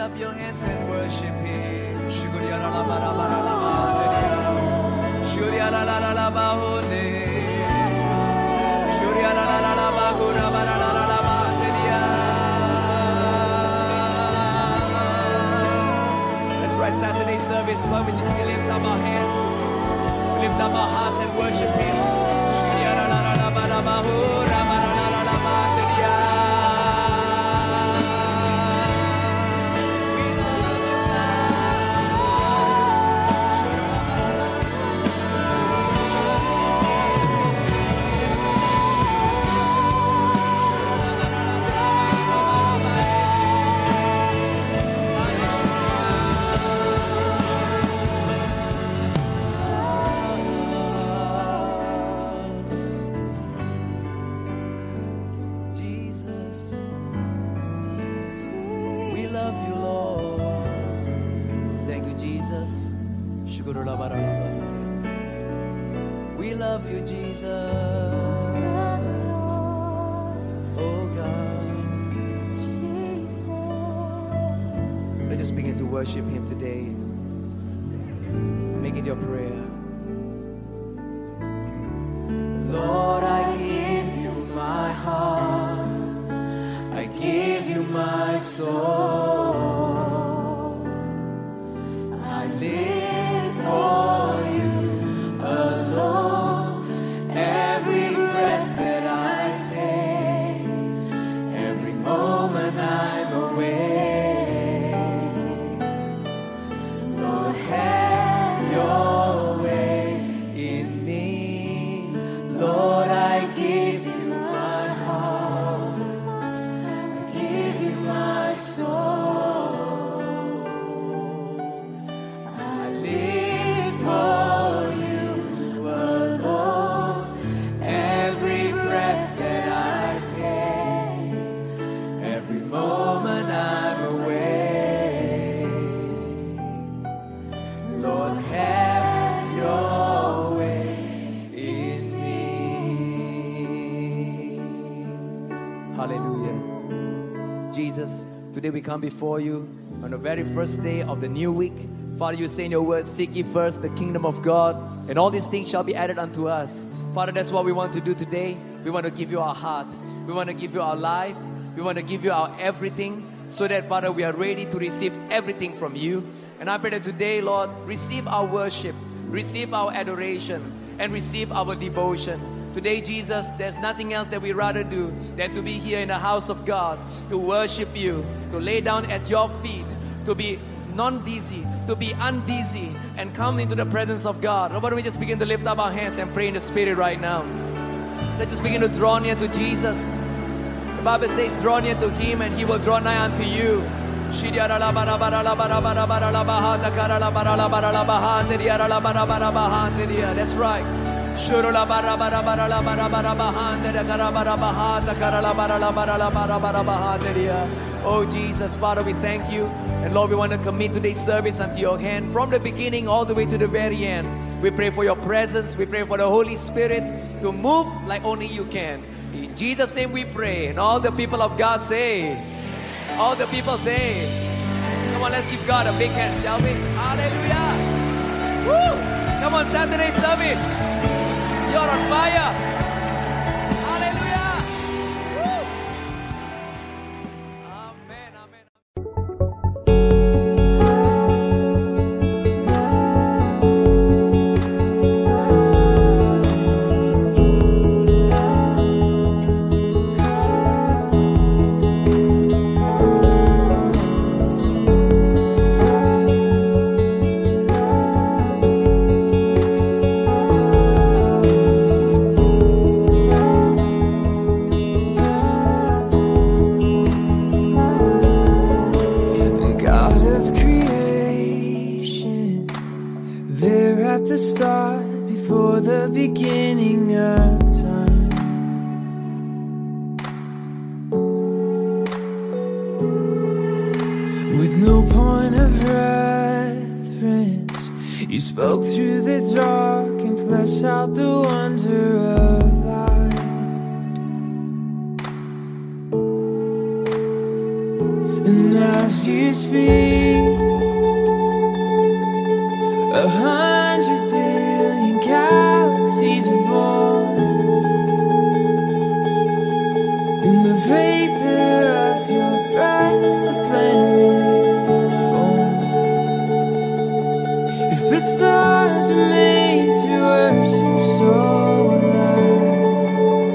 S7: up your hands and worship Him. That's right, Saturday service, why we just lift up our hands, lift up our hearts and worship Him. We love you, Jesus. Oh God. Let's just begin to worship Him today. Make it your prayer. Lord, I give you my heart. I give you my soul. I live for you alone. Every breath that I take, every moment I'm awake. Lord, have your way in me. Lord, I give you my heart. I give you my soul. I live for you alone. Every breath that I take, every moment I'm awake. Lord, have your way in me. Hallelujah. Jesus, today we come before you on the very first day of the new week. Father, you say in your word, seek ye first the kingdom of God, and all these things shall be added unto us. Father, that's what we want to do today. We want to give you our heart. We want to give you our life. We want to give you our everything, so that, Father, we are ready to receive everything from you. And I pray that today, Lord, receive our worship, receive our adoration, and receive our devotion. Today, Jesus, there's nothing else that we rather do than to be here in the house of God, to worship you, to lay down at your feet, to be non-busy, to be unbusy, and come into the presence of God. Why don't we just begin to lift up our hands and pray in the Spirit right now? Let's just begin to draw near to Jesus. The Bible says, draw near to Him and He will draw nigh unto you. That's right. Oh Jesus, Father, we thank you. And Lord, we want to commit today's service unto your hand, from the beginning all the way to the very end. We pray for your presence. We pray for the Holy Spirit to move like only you can. In Jesus' name we pray. And all the people of God say, all the people say, come on, let's give God a big hand, shall we? Hallelujah. Woo! Come on, Saturday service. You're on fire. Hallelujah. Woo! Amen, amen.
S5: And as you speak, a hundred billion galaxies are born. In the vapor of your breath, the planets form. If the stars are made to worship, so alive,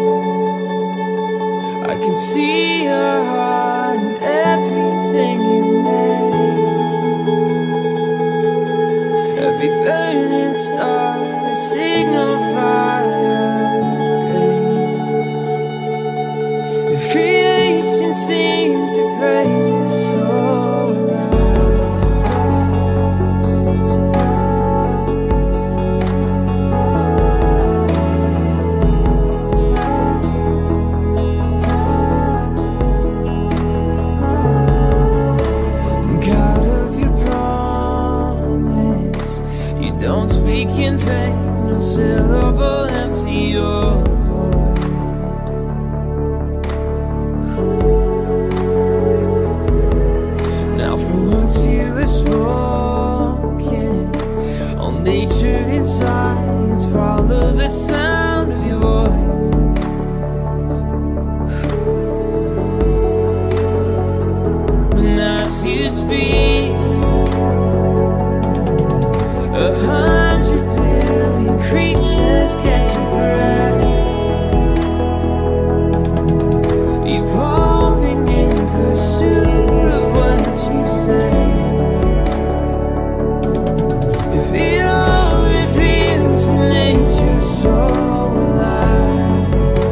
S5: I can see your heart in everything you made. Every burning star, a signal fire of grace. If creation sings your praises so loud, God of your promise, you don't speak in vain, no syllable empty your voice. Now for once you have spoken, all nature and science follow the sound of your voice. And as you speak, a hundred billion creatures catch your breath, evolving in pursuit of what you say. If it all reveals your nature so alive,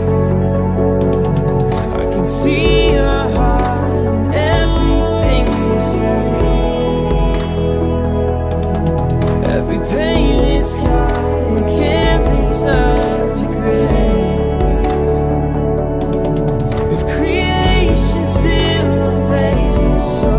S5: I can see your heart in everything you say. Every painted sky, a canvas of your grace. If creation still blazes so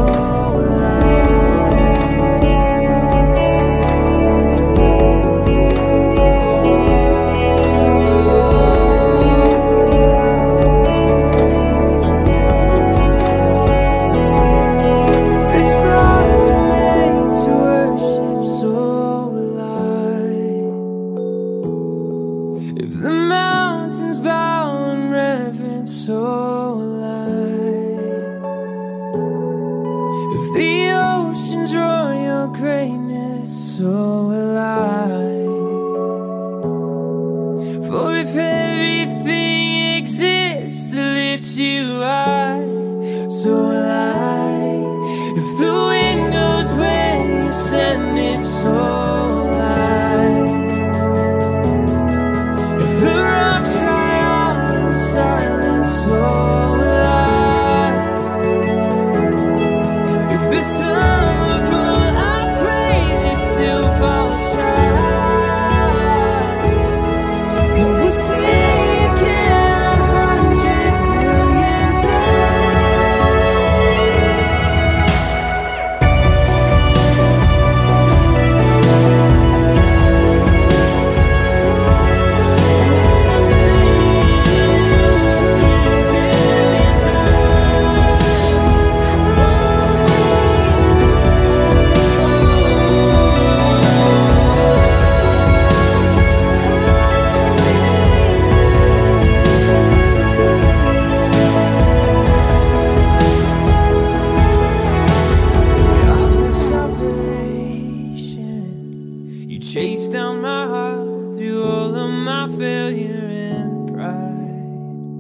S5: the stars are made to worship so alive. If the mountains bow in reverence so alive. If the oceans roar your greatness so alive. For if everything exists to lift you high, so alive. If the wind goes where you send it, so alive. If the rocks cry out in silence, so alive. If the sun will put our praise, it still falls short. And we'll sing again a hundred billion times. God of salvation, you chase down my heart through all of my failure and pride.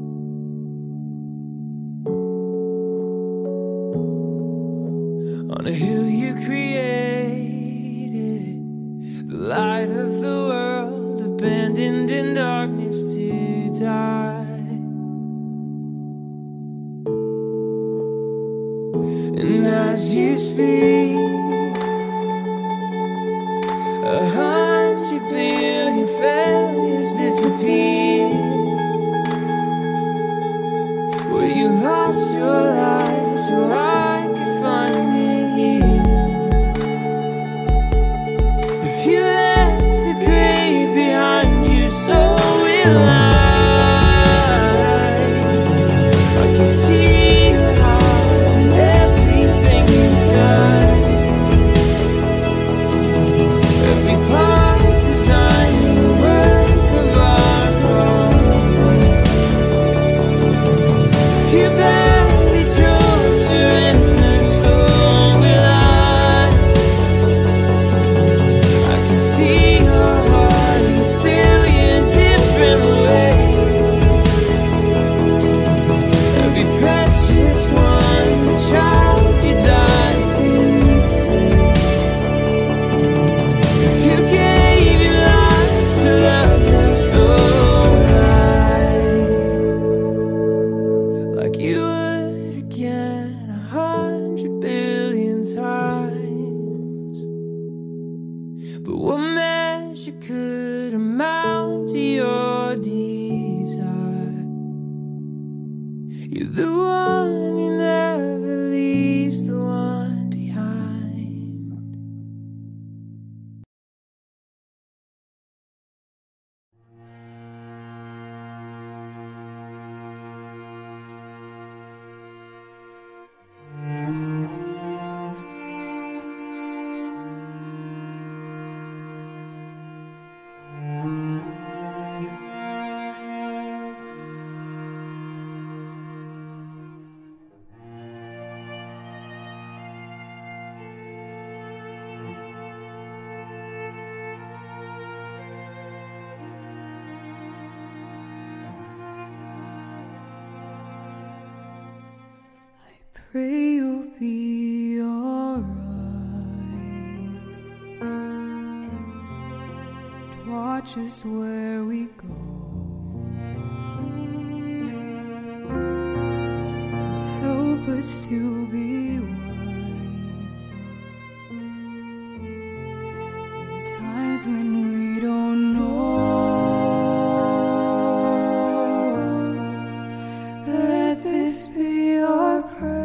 S5: On a hill you created, the light of the world, abandoned in darkness to die. And as you speak, a hundred billion failures disappear. Where you lost your life so I could find me here. If you left the grave behind you, so will I. I can see your heart in every
S3: You're the one who never leaves the one behind.
S2: Pray you'll be alright, and watch us where we go, and help us to be wise in times when we don't know. Let this be our prayer.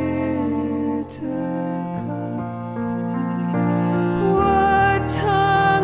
S3: What time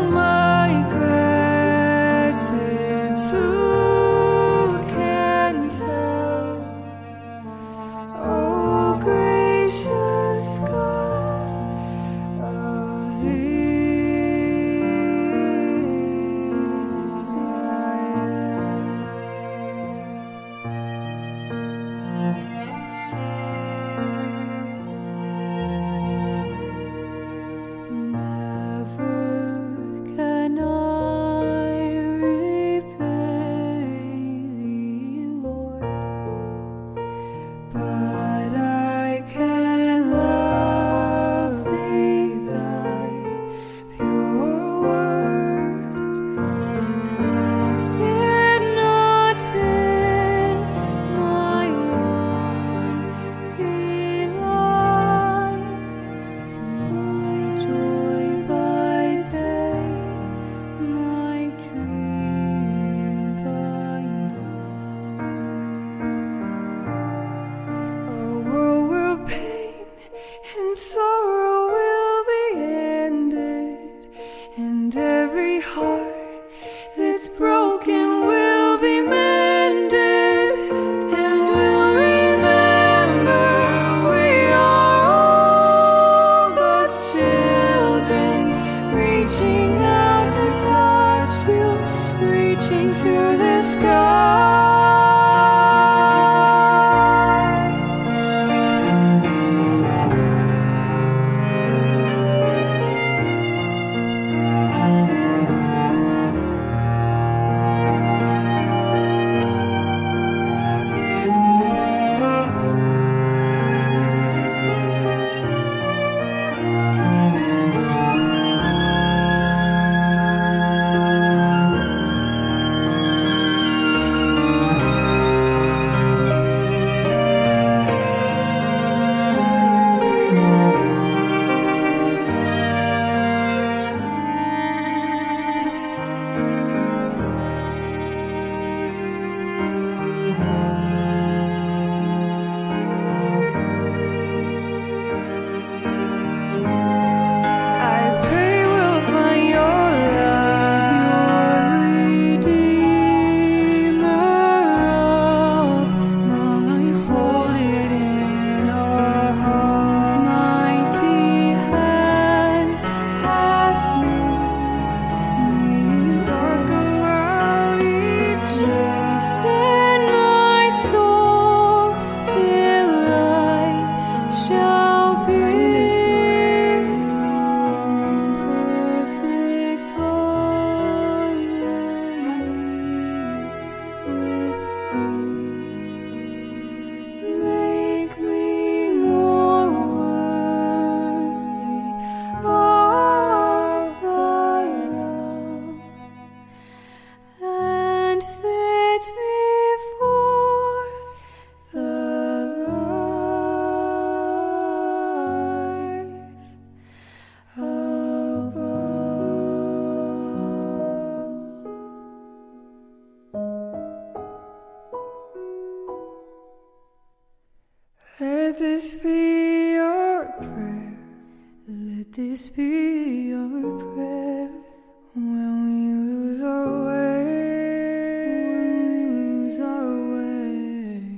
S8: this be your prayer. Let this be your prayer. When we lose our way, lose our way,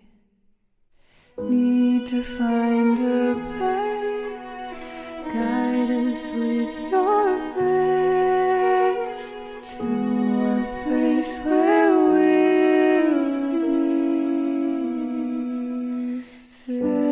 S8: need to find a place. Guide us with your grace to a place where we'll be safe.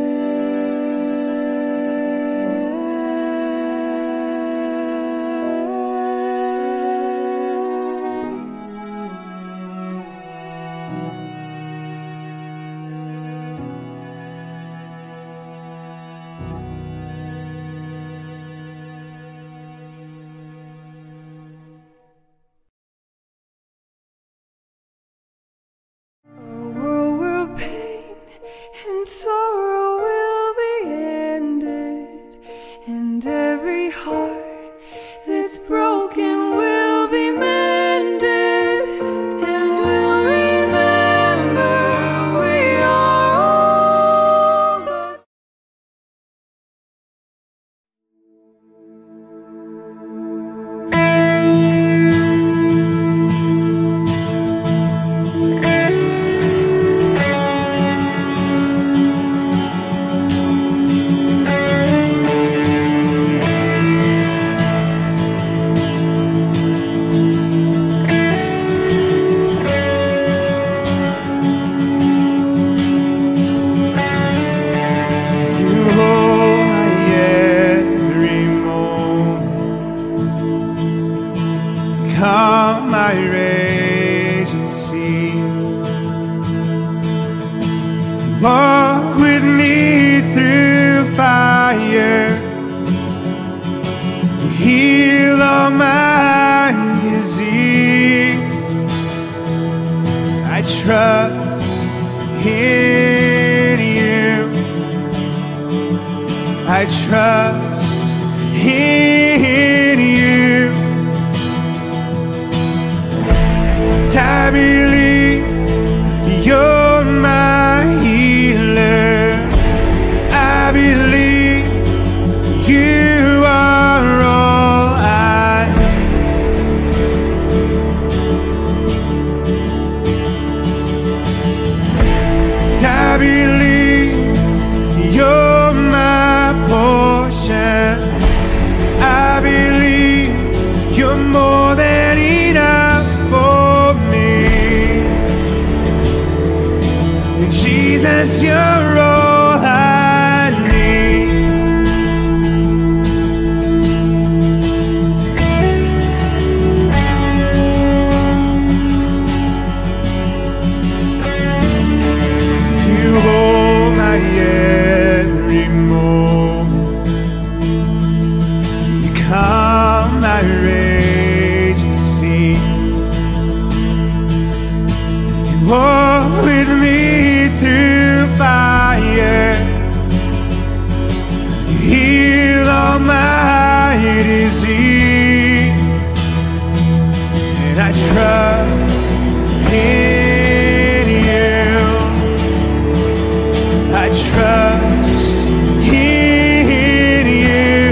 S8: Sorrow will be ended, and every heart that's broken will be mended, and we'll remember we are all the
S1: calm my raging seas. Walk with me through fire, heal all my disease. I trust in you, I trust in you. I believe you're my healer. I believe you are all I need. I believe you're my portion. I believe you're more than enough. Jesus, you're all I need. You hold my every moment. You calm my raging seas. You walk with me through fire, you heal all my disease, and I trust in you. I trust in you.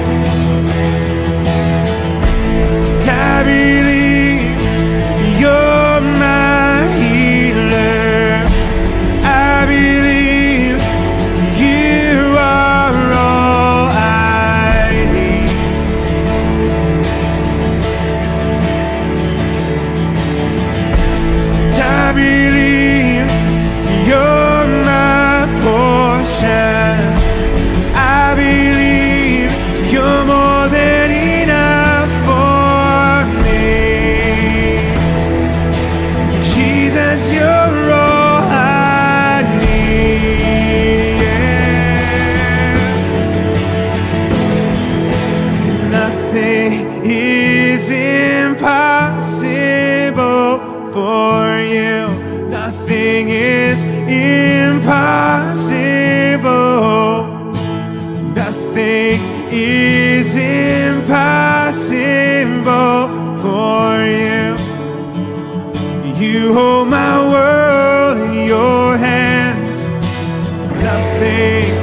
S1: I believe you're my healer. I believe you are all I need. I believe you're my portion. I believe you're more than enough for me. Jesus, you're all I need. Nothing is impossible for you. Nothing is impossible. Nothing is impossible for you. You hold my world in your hands. Nothing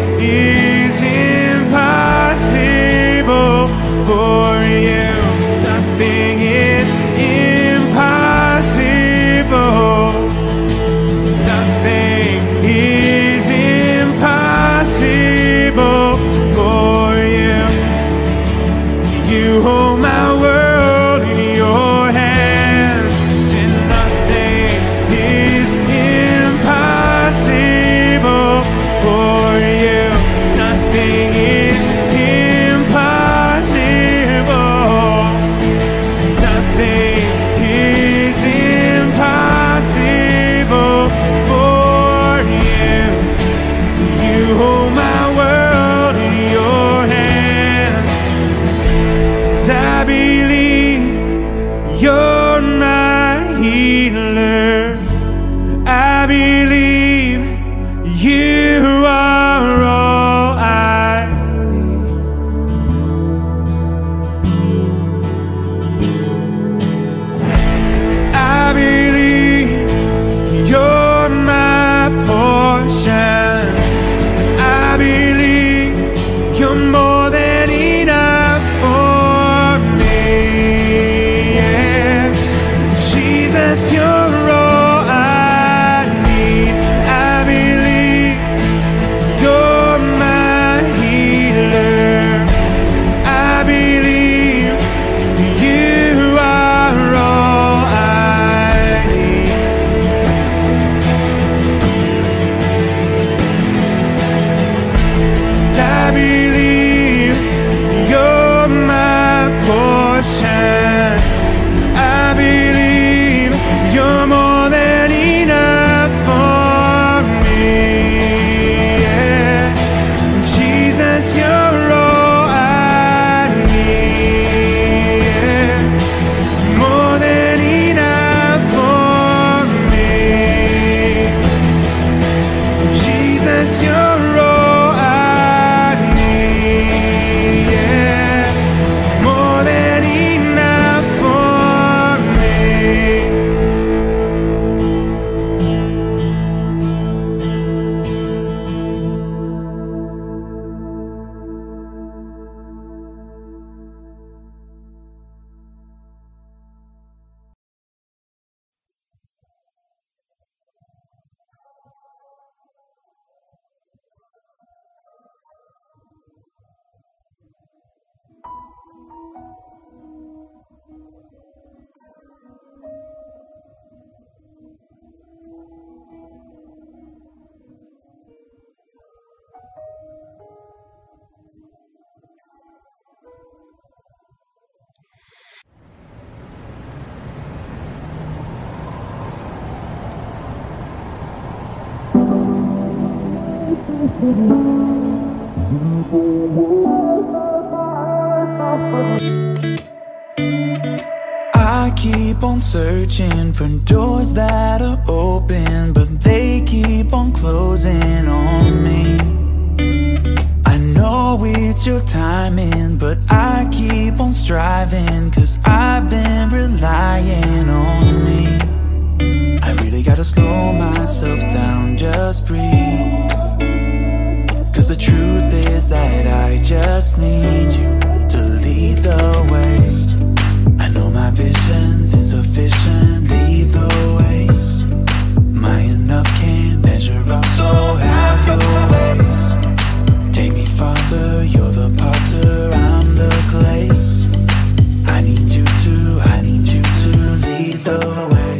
S3: I keep on searching for doors that are open, but they keep on closing on me. I know it's your timing, but I keep on striving, 'cause I've been relying on me. I really gotta slow myself down, just breathe. 'Cause the truth is that I just need you to lead the way. I know my vision's insufficient, lead the way. My enough can't measure up, so have your way. Take me farther, you're the potter, I'm the clay. I need you to, I need you to lead the way.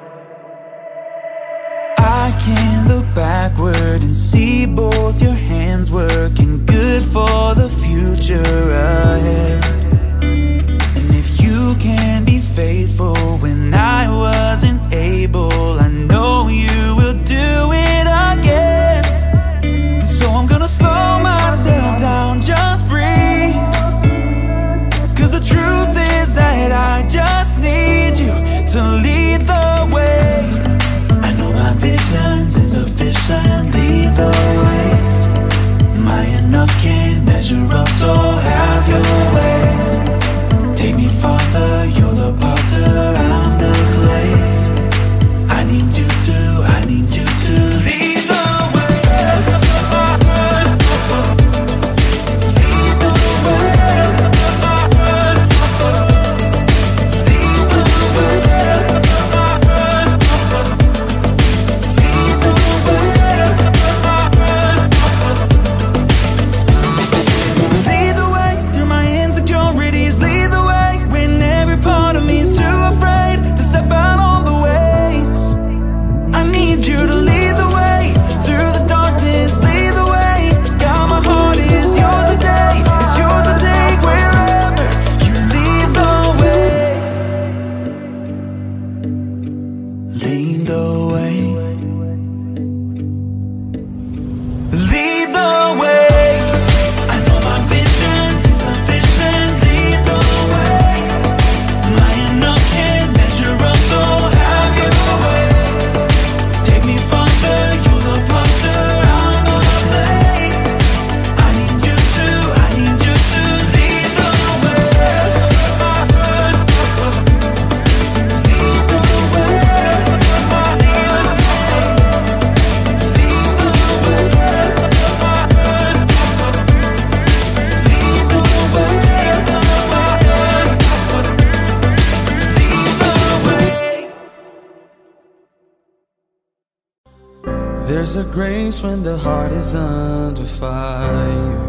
S3: I can't look backward and see both your hands working good for the future ahead. And if you can be faithful when I wasn't able, I know you will do it again. So I'm gonna slow myself down, just breathe. 'Cause the truth is that I just need you to lead the way. I know my vision's insufficient, lead the way. My enough can't measure up, so have your way. Take me farther, you're the potter, I'm the clay. I need you to, I need you to lead the way.
S9: There's a grace when the heart is under fire,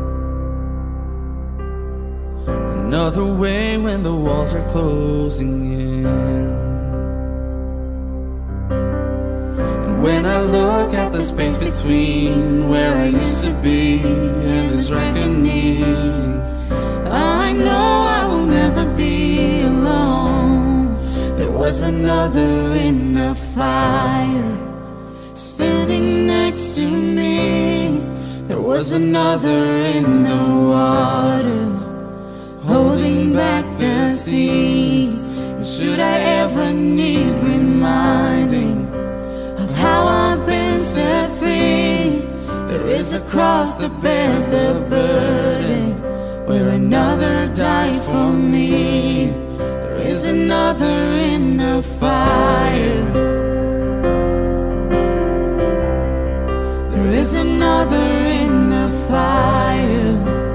S9: another way when the walls are closing in. And when I look at the space between where I used to be and this reckoning, I know I will never be alone. There was another in the fire standing next to me. There was another in the waters holding back the seas. And should I ever need reminding of how I've been set free, there is a cross that bears the burden where another died for me. There is another in the fire. There is another in the fire.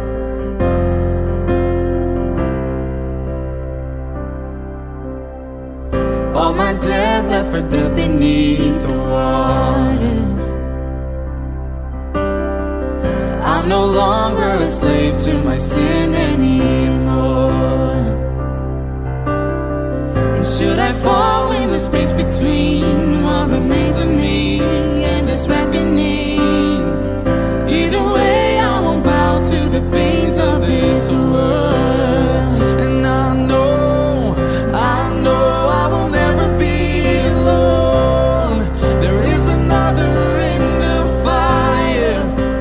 S9: All my dead left for dead beneath the waters. I'm no longer a slave to my sin anymore. And should I fall in the space between what remains of me and this reckoning, either way I won't bow to the things of this world. And I know, I know I will never be alone. There is another in the fire.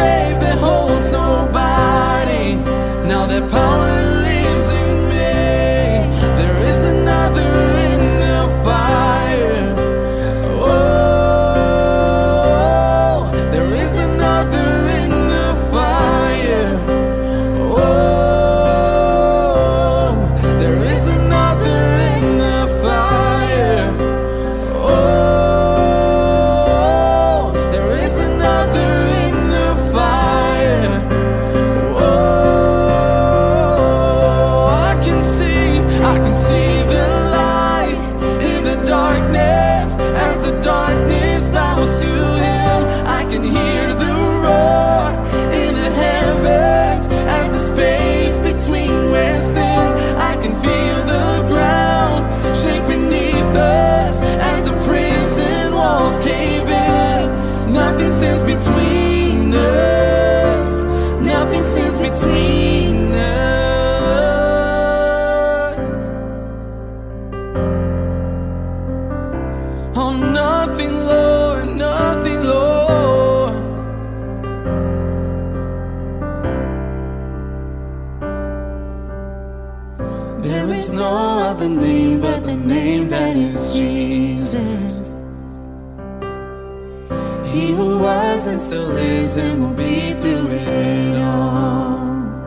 S9: grave that holds nobody. Now that power lives in me. There is another in the fire. Oh, there is another in the fire. Oh, there is another in the fire. Oh, there is another in the fire. Oh, I can see, I can see the light in the darkness. As the darkness bows to him, I can hear the roar in the heavens. As the space between wears thin, I can feel the ground shake beneath us. As the prison walls cave in, nothing stands between us. Nothing stands between us. Oh, nothing, Lord, nothing, Lord. There is no other name but the name that is Jesus. He who was and still is and will be through it all.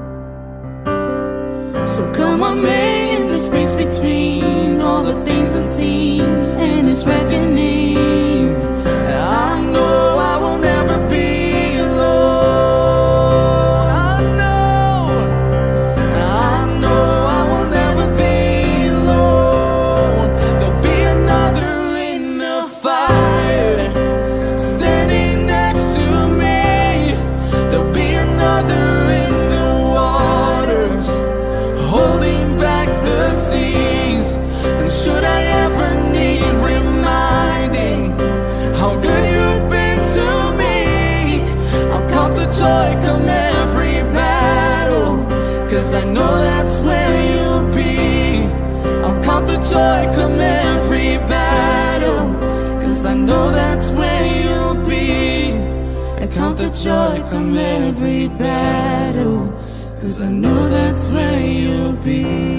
S9: So come on, man, in the space between all the things unseen and his reckoning. I know I will never be alone. I know, I know I will never be alone. There'll be another in the fire standing next to me. There'll be another in the waters holding back the seas. And should I ever need reminding how good you've been to me, I'll count the joy come every battle, 'cause I know that's where you'll be. I'll count the joy come every battle, 'cause I know that's where you'll be. I count the joy come every battle, 'cause I know that's where you'll be.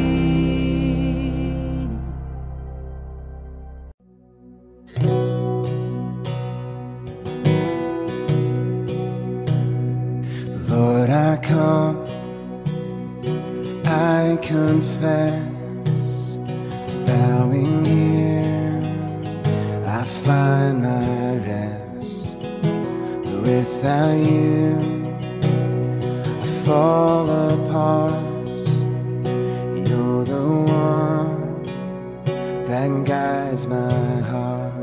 S1: Lord, I come, I confess, bowing here, I find my rest. But without you, I fall apart. You're the one that guides my heart.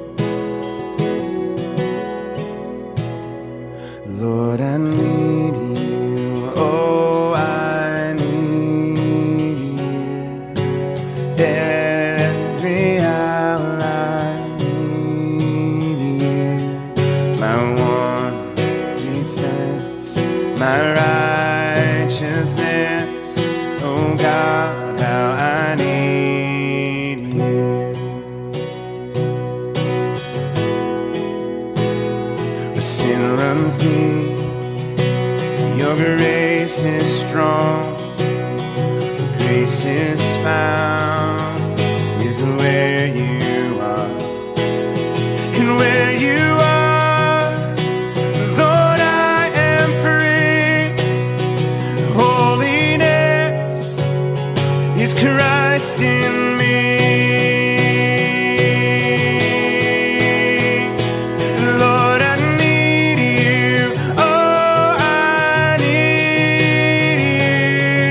S1: Lord, I need you, oh, I need you. Every hour I need you. My one defense, my righteousness, oh God, how I need you. Where sin runs deep, your grace is strong. Grace is found is where you are. And where you are, Lord, I am free. Holiness is Christ in me. Lord, I need you. Oh, I need you.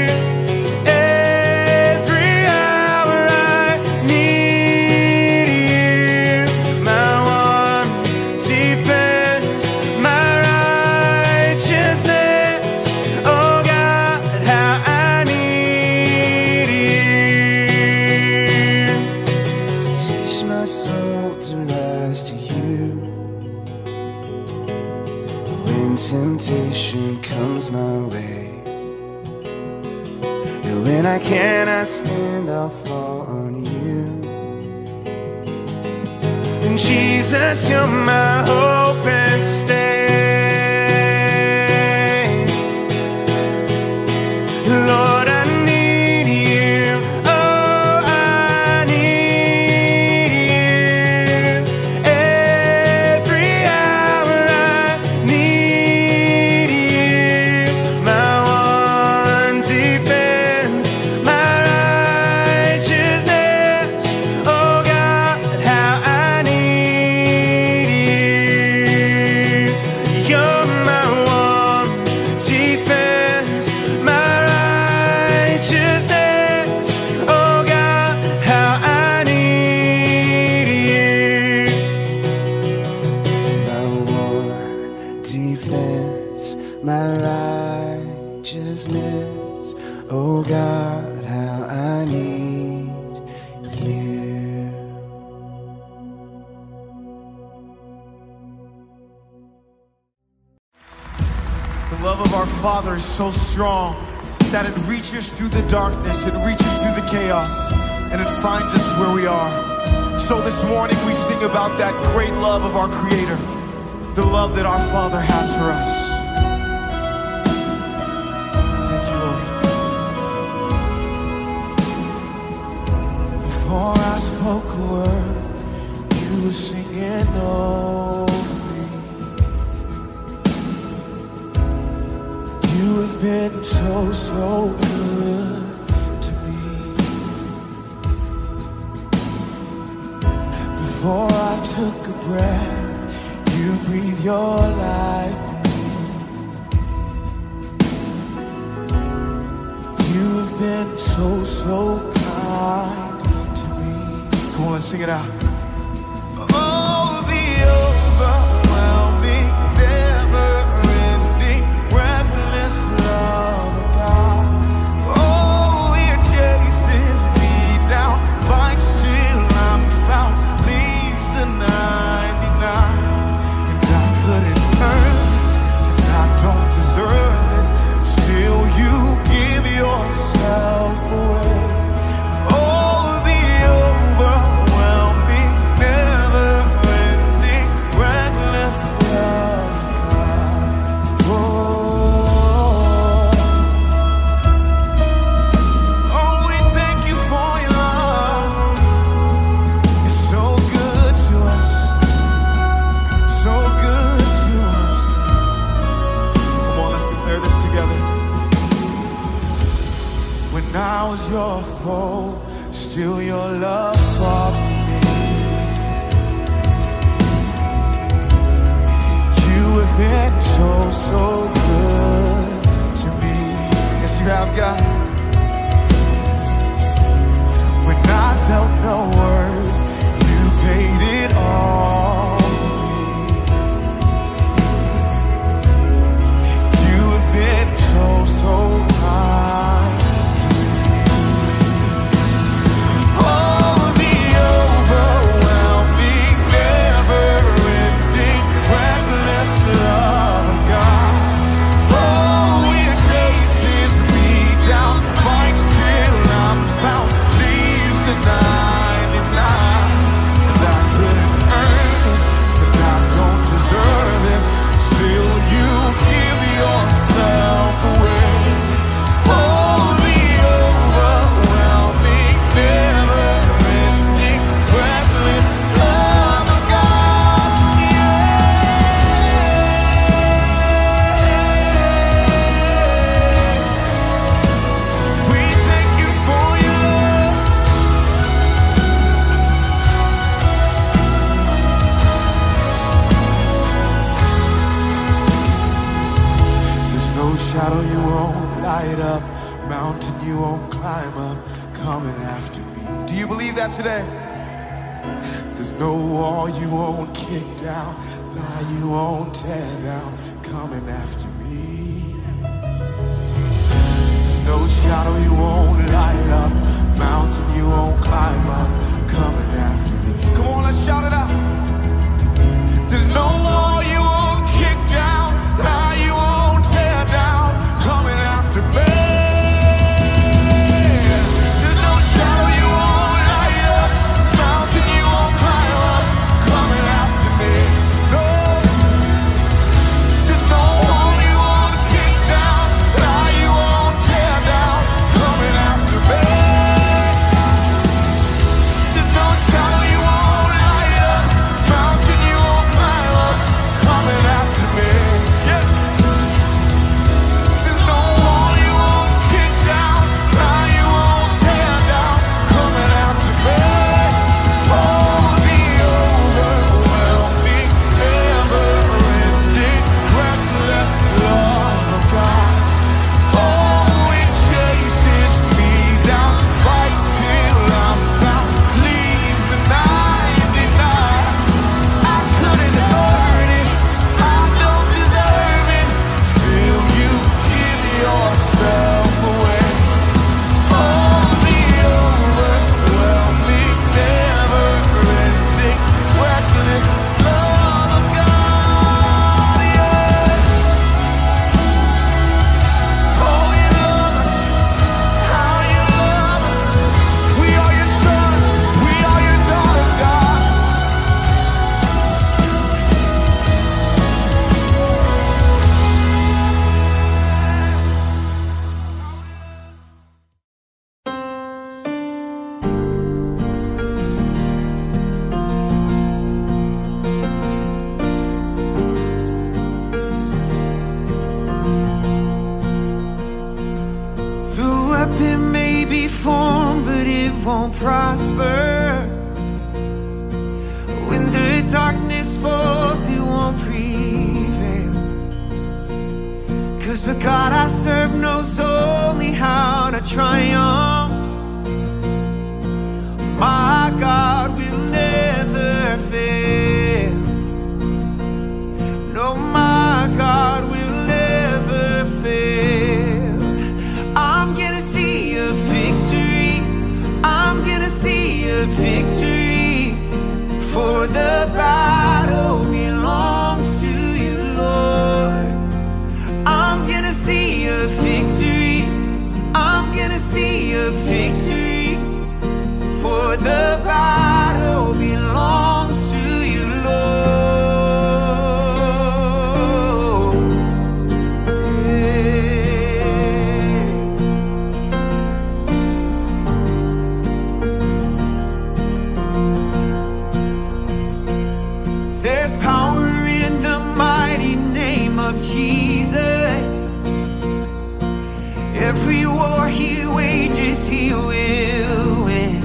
S1: Every hour I need you. My one defense, my righteousness. Oh God, how I need you. So teach my soul to rise to you. When temptation comes my way, and when I cannot stand, I'll fall on you. And Jesus, you're my hope and stay. my righteousness. Oh God, how I need you.
S5: The love of our Father is so strong that it reaches through the darkness, it reaches through the chaos, and it finds us where we are. So this morning we sing about that great love of our Creator, the love that our Father has for us. Thank you, Lord. Before I spoke a word, you were singing over me. You have been so, so good to me. Before I took a breath, you breathe your life in me. You have been so, so kind to me. Come on, let's sing it out. Oh, the overwhelming, never-ending, reckless love of God. Oh, it chases me down, fights till I'm found, leaves the ninety-nine. Couldn't earn it, and I don't deserve it. Still, you give yourself away. Oh, the overwhelming, never-ending, reckless love of God. Oh, oh, we thank you for your love. It's so good to us, so good. When I was your foe, still your love fought for me. You have been so, so good to me. Yes, you have, God. When I felt no worth, you paid it all for me. You have been so, so kind. Shadow you won't light up, mountain you won't climb up, coming after me. Do you believe that today? There's no wall you won't kick down, lie you won't tear down, coming after me. There's no shadow you won't light up, mountain you won't climb up, coming after me. Come on, let's shout it out. There's no wall you won't kick down, lie you won't tear down, coming after me. There's no shadow you won't light up, mountain you won't climb up, coming after me. No, there's no wall you
S1: won't prosper. When the darkness falls, it won't prevail. 'Cause the God I serve knows only how to triumph. My God will never fail. No, my God will never fail. I'm gonna see a victory. I'm gonna see a victory. For the battle belongs to you, Lord. I'm gonna see a victory. I'm gonna see a victory. For the battle belongs to you, Lord. Yeah. There's power in the mighty name of Jesus. Every war he wages, he will win.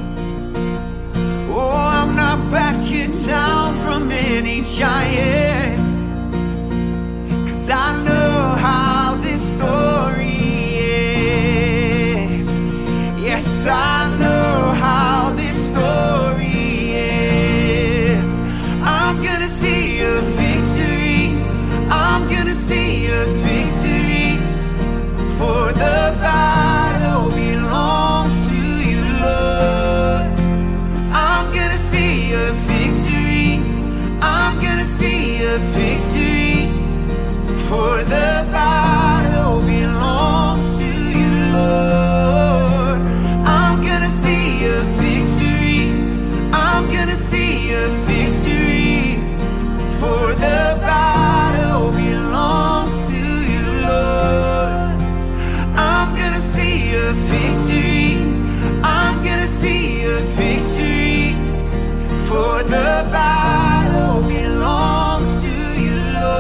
S1: Oh, I'm not backing down from any giants, 'cause I know how this story ends. Yes, I know how this story ends. I'm gonna see a victory. I'm gonna see a victory. For the battle belongs to you, Lord. I'm gonna see a victory. I'm gonna see a victory. For the battle belongs to you, Lord. I'm gonna see a victory. I'm gonna see a victory. For the battle belongs to you, Lord. I'm gonna see a victory. I'm gonna see a victory. For the battle belongs to you,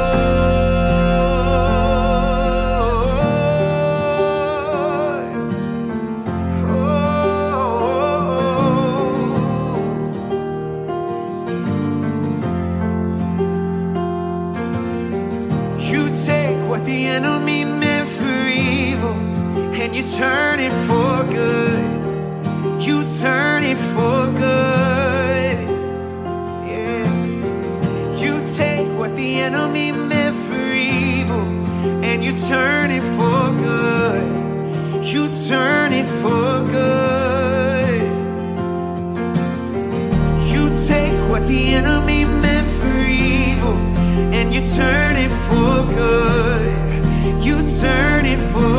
S1: Lord. Oh. You take what the enemy meant for evil, and you turn it for good. You turn it for good. Yeah. You take what the enemy meant for evil, and you turn it for good. You turn it for good. You take what the enemy meant for evil, and you turn it for good. You turn it for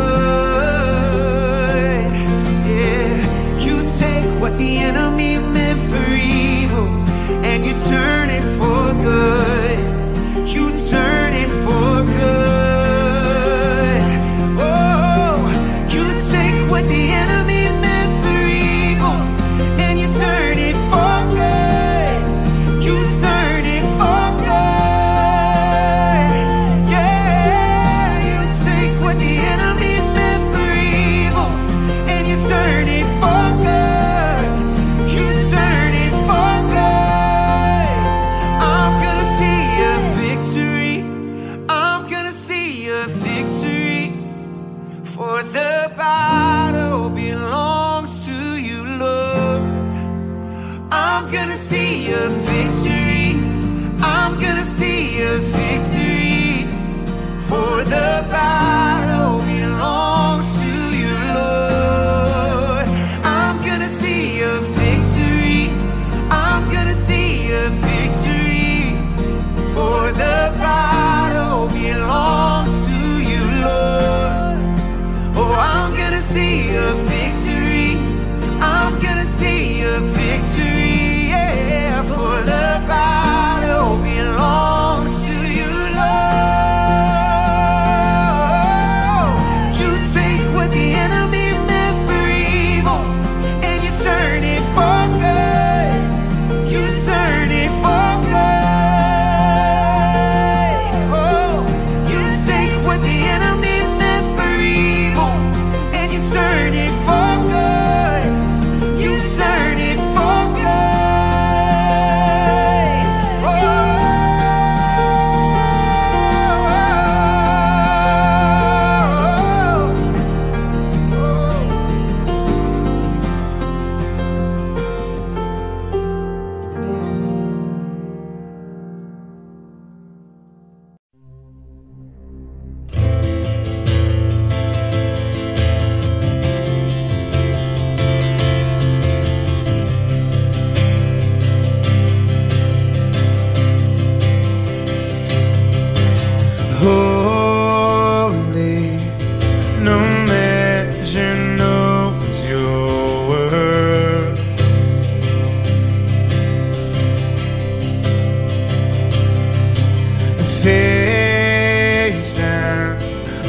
S1: good. Yeah. You take what the enemy meant for evil, and you turn it for good. You turn it for good. Oh, you take what the enemy meant for evil, and you turn it for good. You turn it for good. Yeah, you take what the enemy meant for evil, and you turn it for good. You turn it for good. I'm gonna see a victory. I'm gonna see a victory. For the battle belongs to you, Lord. I'm gonna see a victory. I'm gonna see a victory. For the battle belongs to you, Lord. I'm gonna see a victory. I'm gonna see a victory. For the battle belongs to you,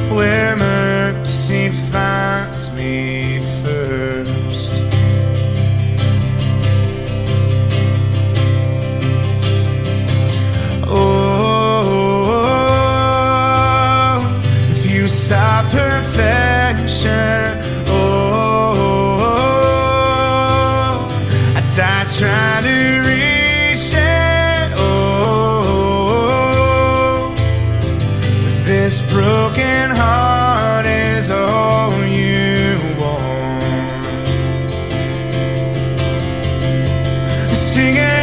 S1: where mercy finds me first. Oh, if you saw perfection, oh, I died trying to reach it. Oh, this broken heart is all you want. Sing it.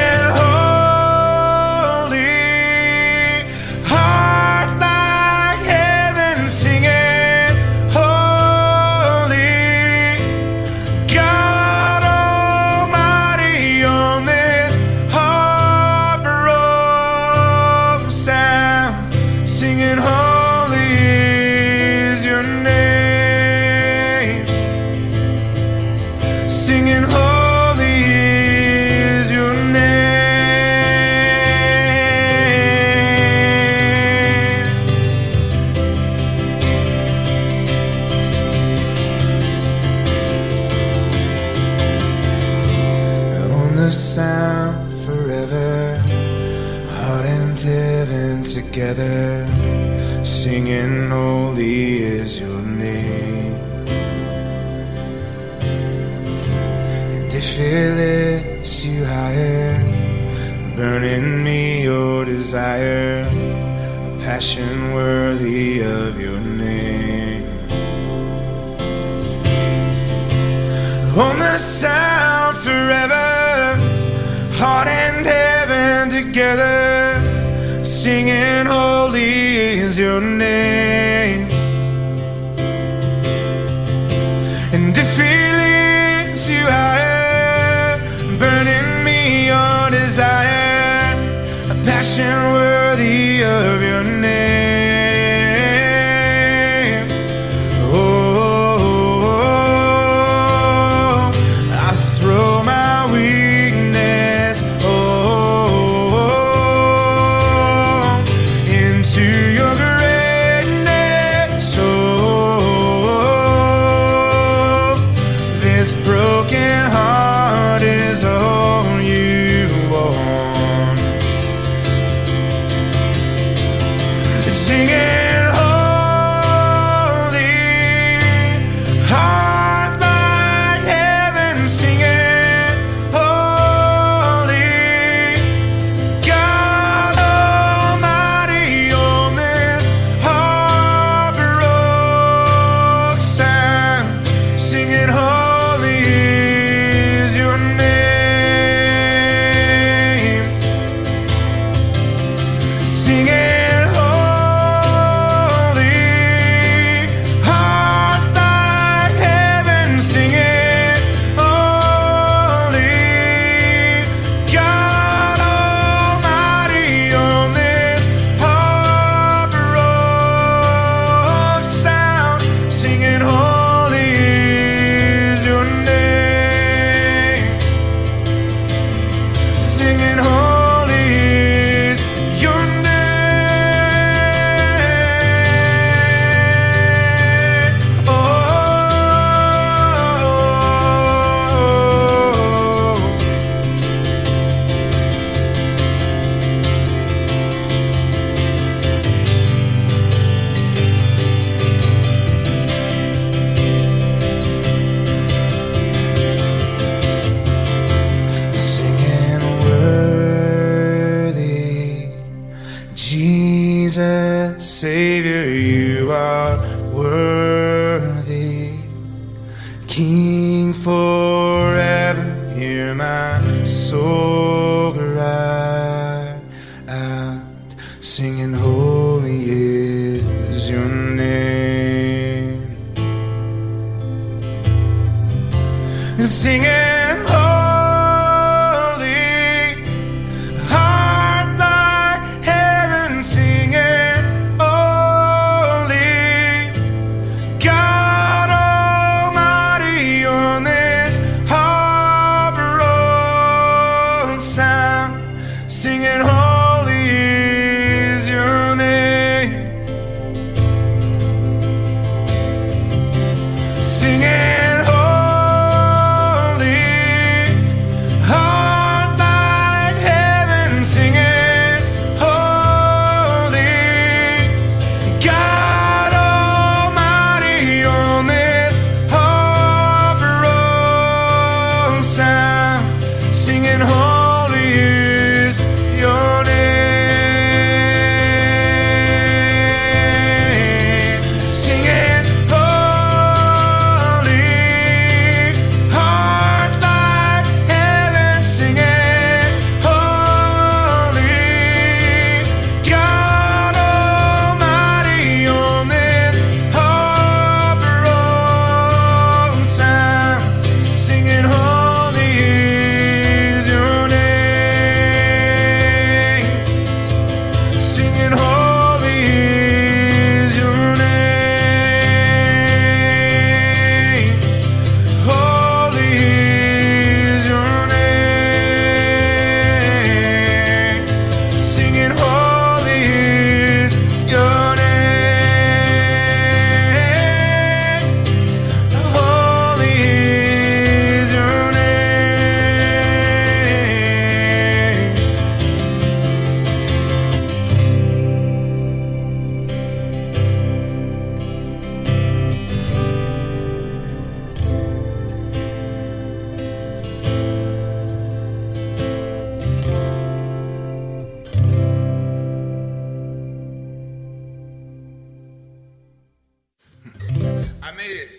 S1: Sound forever, heart and heaven together, singing holy is your name. And if it lifts you higher, burning me your desire, a passion worthy of your name. On the sound forever, heart and heaven together, singing holy is your name. And if he lifts you higher, burning me your desire, a passion worthy of your name. Oh, I throw my weakness Savior, you are worthy. King forever, hear my soul cry out, singing holy is your name. Singing I made it.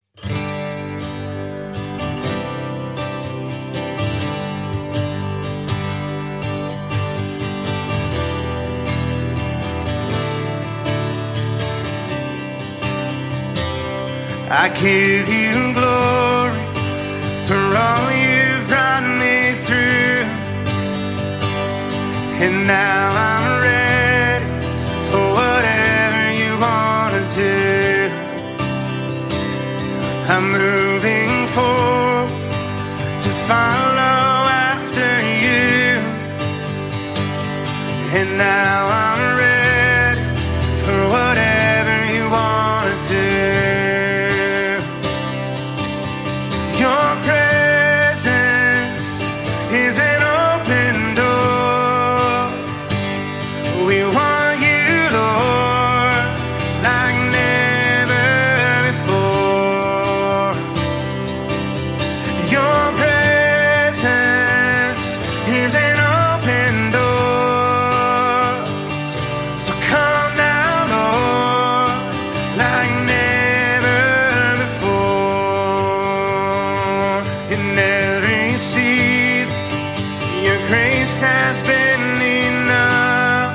S1: I give you glory for all you've brought me through. And now I'm ready for whatever you want to do. I'm moving forward to follow after you. And now I'm ready for whatever you want to do. Your presence is an open door. We want you, Lord, like never before. Your presence is an open door. So come now, Lord, like never before. In every season, your grace has been enough.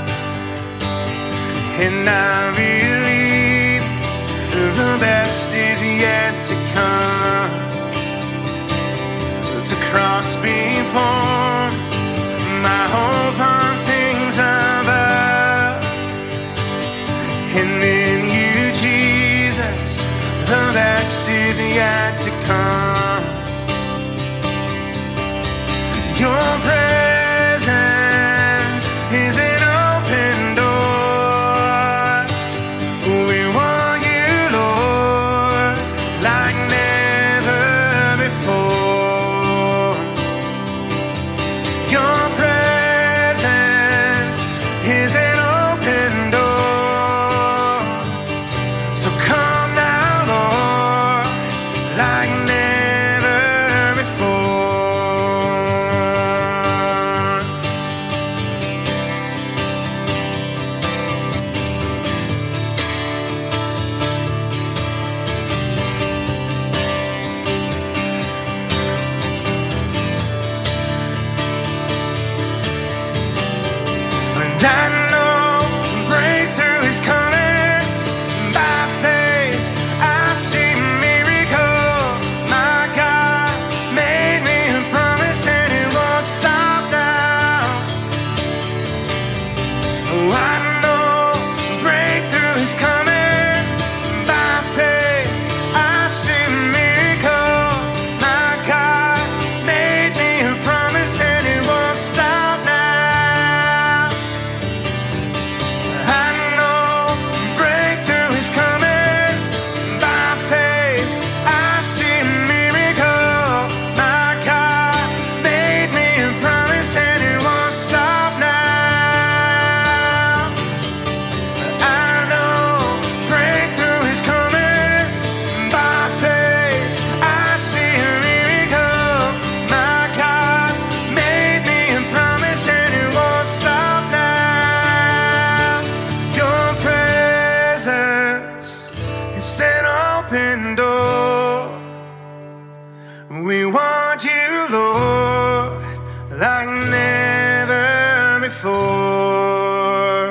S1: And I believe the best is yet to come. The cross before, my hope on things above. And in you, Jesus, the best is yet to come. Your presence is an open door. We want you, Lord, like never before. Your presence is an open door. So come now, Lord, like never before. And I know breakthrough is coming. By faith, I see a miracle. My God made me a promise and it won't stop now. Oh, I know breakthrough is coming. By faith, I see a miracle. My God made me a promise and it won't stop now. I know breakthrough is coming. By faith, I see a miracle. My God made me a promise and it won't stop now. I know breakthrough is coming. By faith, I see a miracle. My God made me a promise and it won't stop now. Your presence is an open door. We want you, Lord, like never before.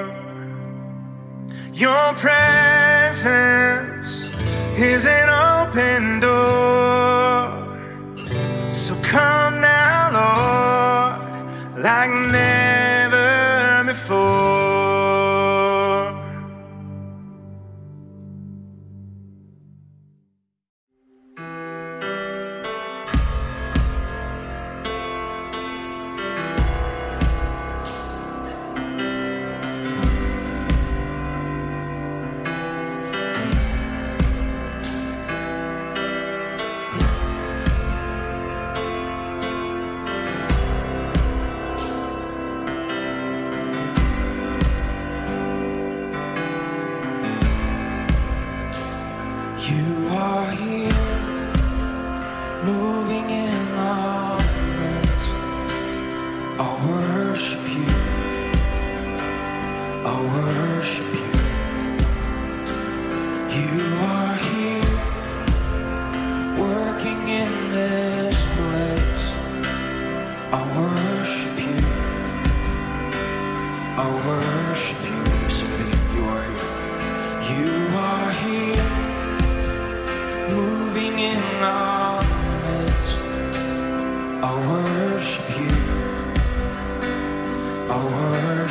S1: Your presence is an open door. So come now, Lord, like never before. You are here, moving in our midst. I'll worship you. I'll worship you. You are here,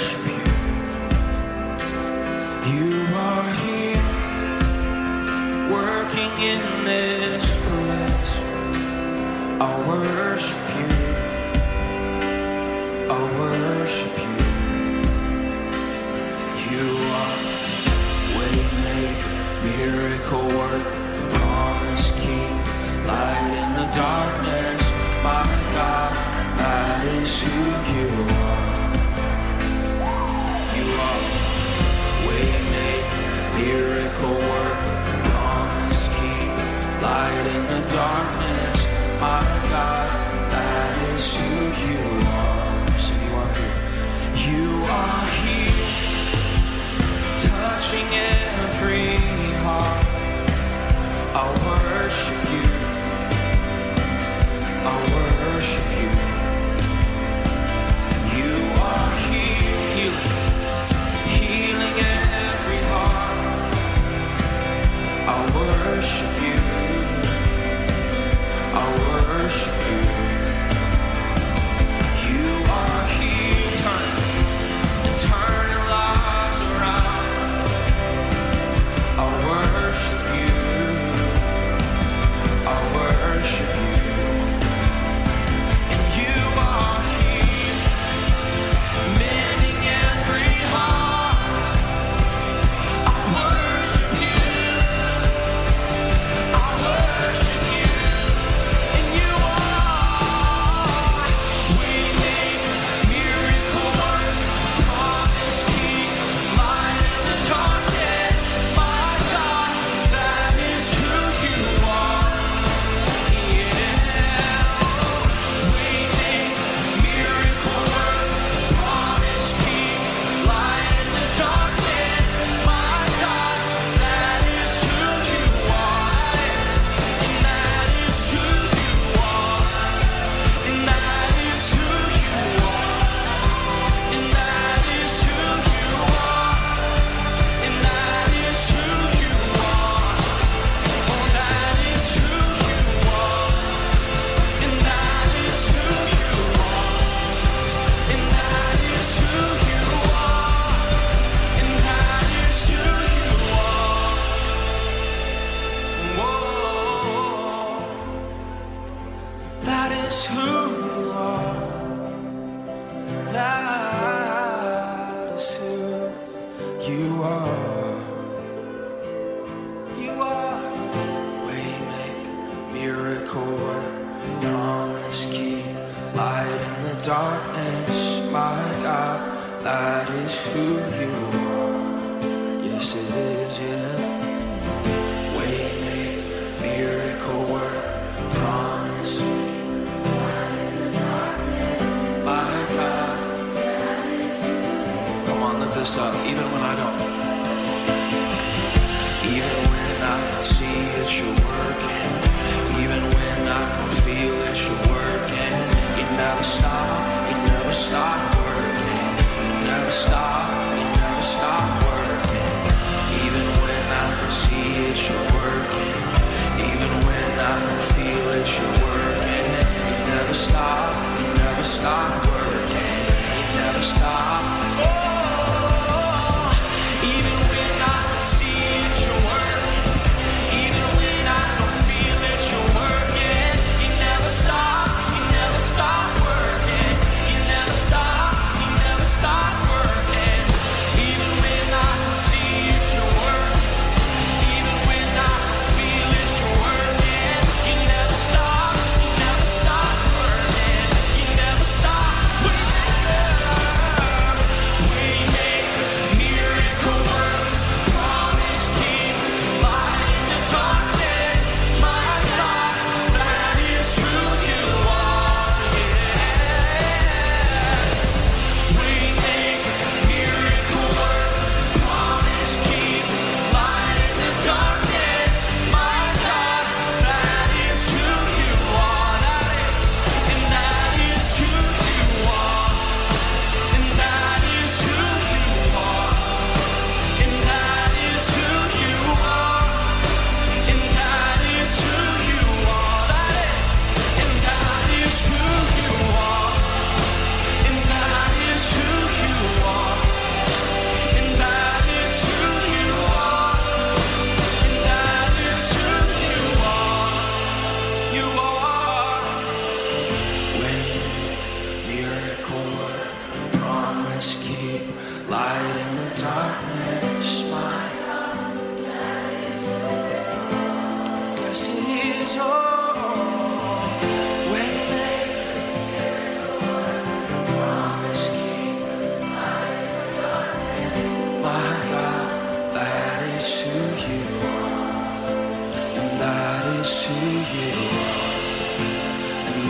S5: worship you. You are here, working in this place. I'll worship you. I'll worship you. You are waymaker, miracle worker, promise king, light in the darkness. My God, that is who you are. You are waymaker, miracle worker, promise king, light in the darkness. My God, that is who you are. So you are here. You are here, touching every heart. I'll worship you. I'll worship you. You are here, healing, healing every heart. I'll worship you. I'll worship you. You are here, turning and turning lives around. I'll worship you. I'll worship you. And you are here, mending every heart. I'll worship you. I'll worship you. And you are waymaker, miracle worker, promise king, light in the darkness. My God, that is who you are. Miracle worker, promise king, light in the darkness. My God, that is who you are. And that is who you are. And that is who you are. And that is who you are. And that is who you are. Oh, that is who you are. And that is who you are. And that is who you are. And that is who you are. Whoa. That is who you are. That is who you are. You are waymaker, miracle worker, promise king, light in the darkness. My God, that is who you are. Yes, it is, yeah. Waymaker, miracle worker, promise, light in the darkness. My God, come on, lift this up. Even when I don't, even when I don't see it, you're working. Even when I don't feel it, you're working. You never stop, you never stop working. You never stop, you never stop working. Even when I don't see it, you're working. Even when I don't feel it, you're working. You never stop, you never stop working. You never stop. Oh, even when I don't see it, you're working. Even when I don't feel it, you're working. You never stop, you never stop working. You never stop, you never stop working. Even when I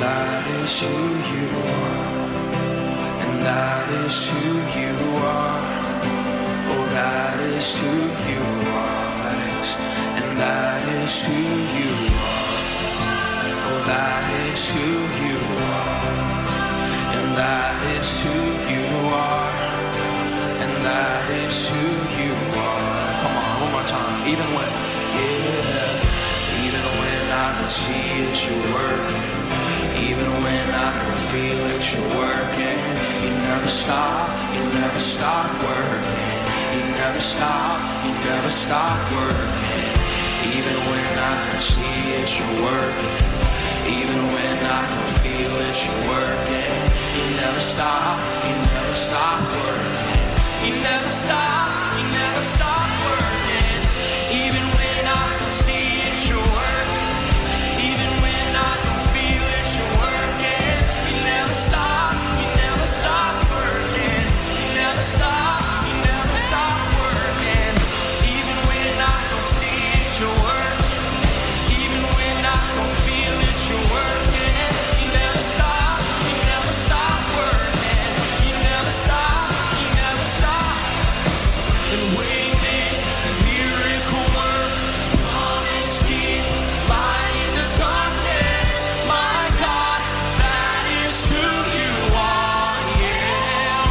S1: that is who you are, and that is who you are. Oh, that is who you are, that is, and that is who you are. Oh, that is who you are, and that is who you are, and that is who you are. Come on, one more time. Even when, yeah, even when I can see it, you're working. Even when I can feel it, you're working. You never stop, you never stop working. You never stop, you never stop working. Even when I can see it, you're working. Even when I can feel it, you're working. You never stop, you never stop working. You never stop, you never stop working. Even when I can see it, you're working. Even when I can feel it, you're working. You never stop, you never stop working. You never stop, you never stop working. Even when I can see it, you're working. Even when I can feel it, you're working. You never stop, you never stop working. You never stop, you never stop. And waiting, a miracle work, promise keep, light in the darkness. My God, that is who you are, yeah.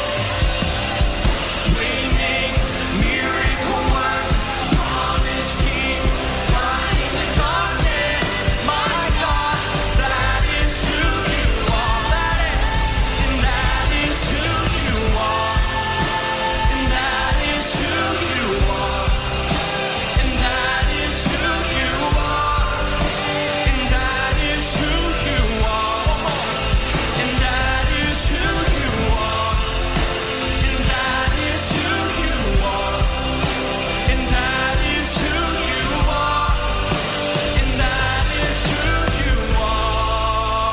S1: Waiting, miracle work, promise keep, light in the darkness. My God, that is who you are, that is, and that is who you are. And that is who you are. And that is who you are. And that is who you are. And that is who you are. And that is who you are. And that is who you are. And that is who you are.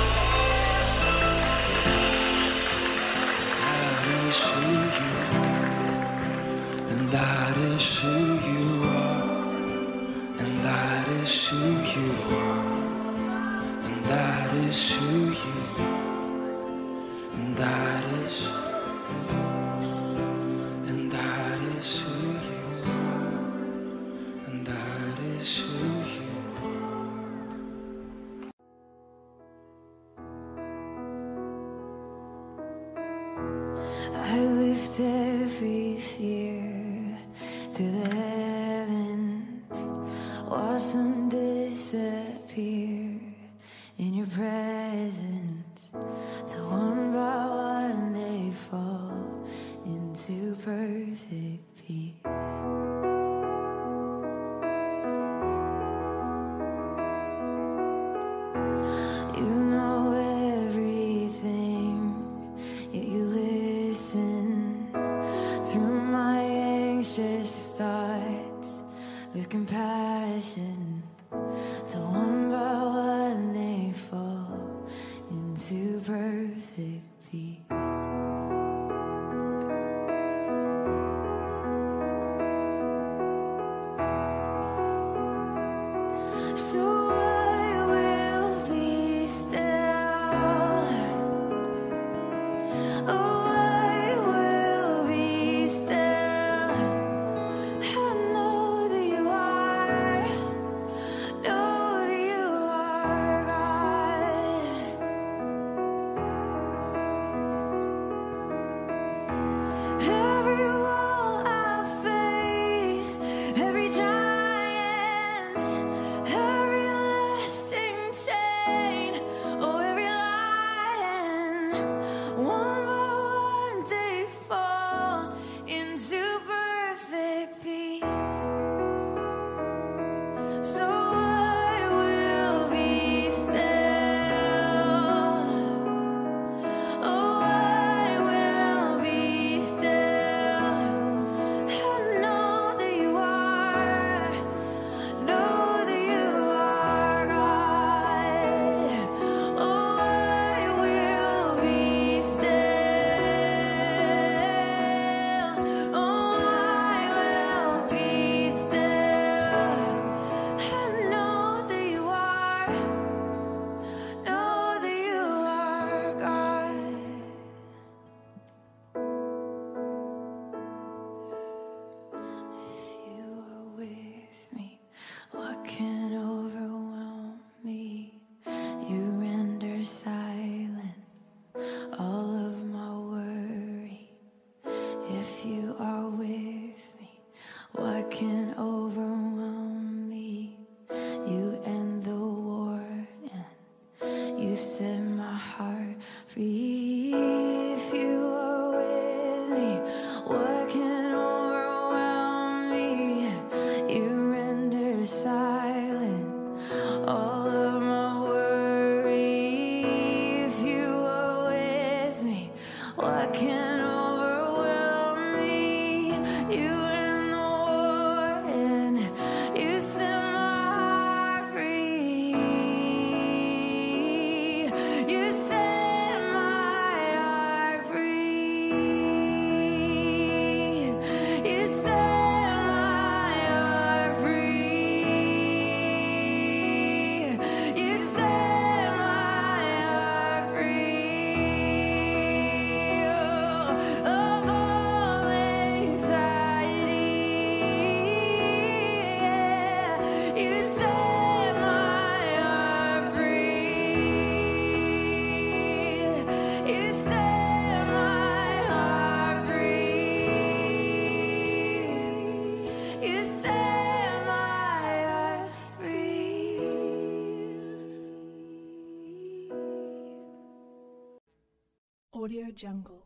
S1: That is who you are. And that is who you are. And that is who you are. And that is who you and that is and that is who you are. And that is who you
S8: I lift every fear to the heavens, watch them disappear in your presence. So one by one they fall into perfect peace. You know everything, yet you listen through my anxious thoughts with compassion. So one by one they fall into perfect peace. So I will be still. Oh, I will be still. I know that you are, know that you are God. Every wall I face, every giant, every Audio Jungle.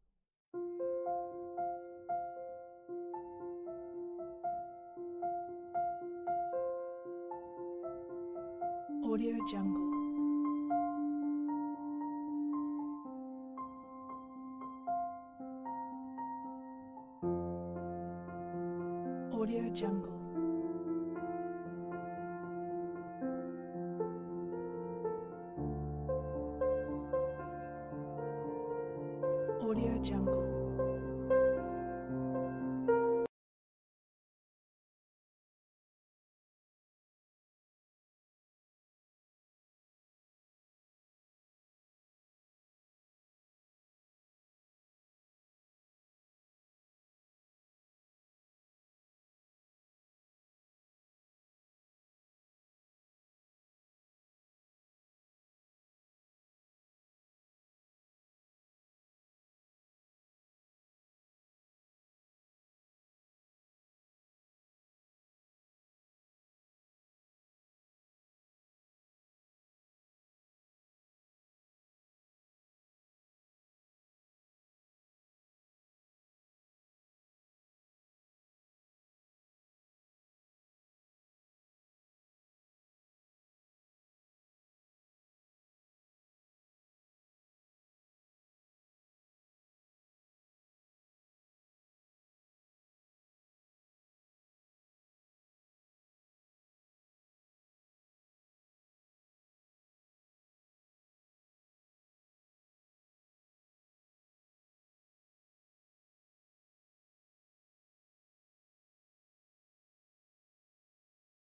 S8: Audio Jungle. Audio Jungle. Audio Jungle.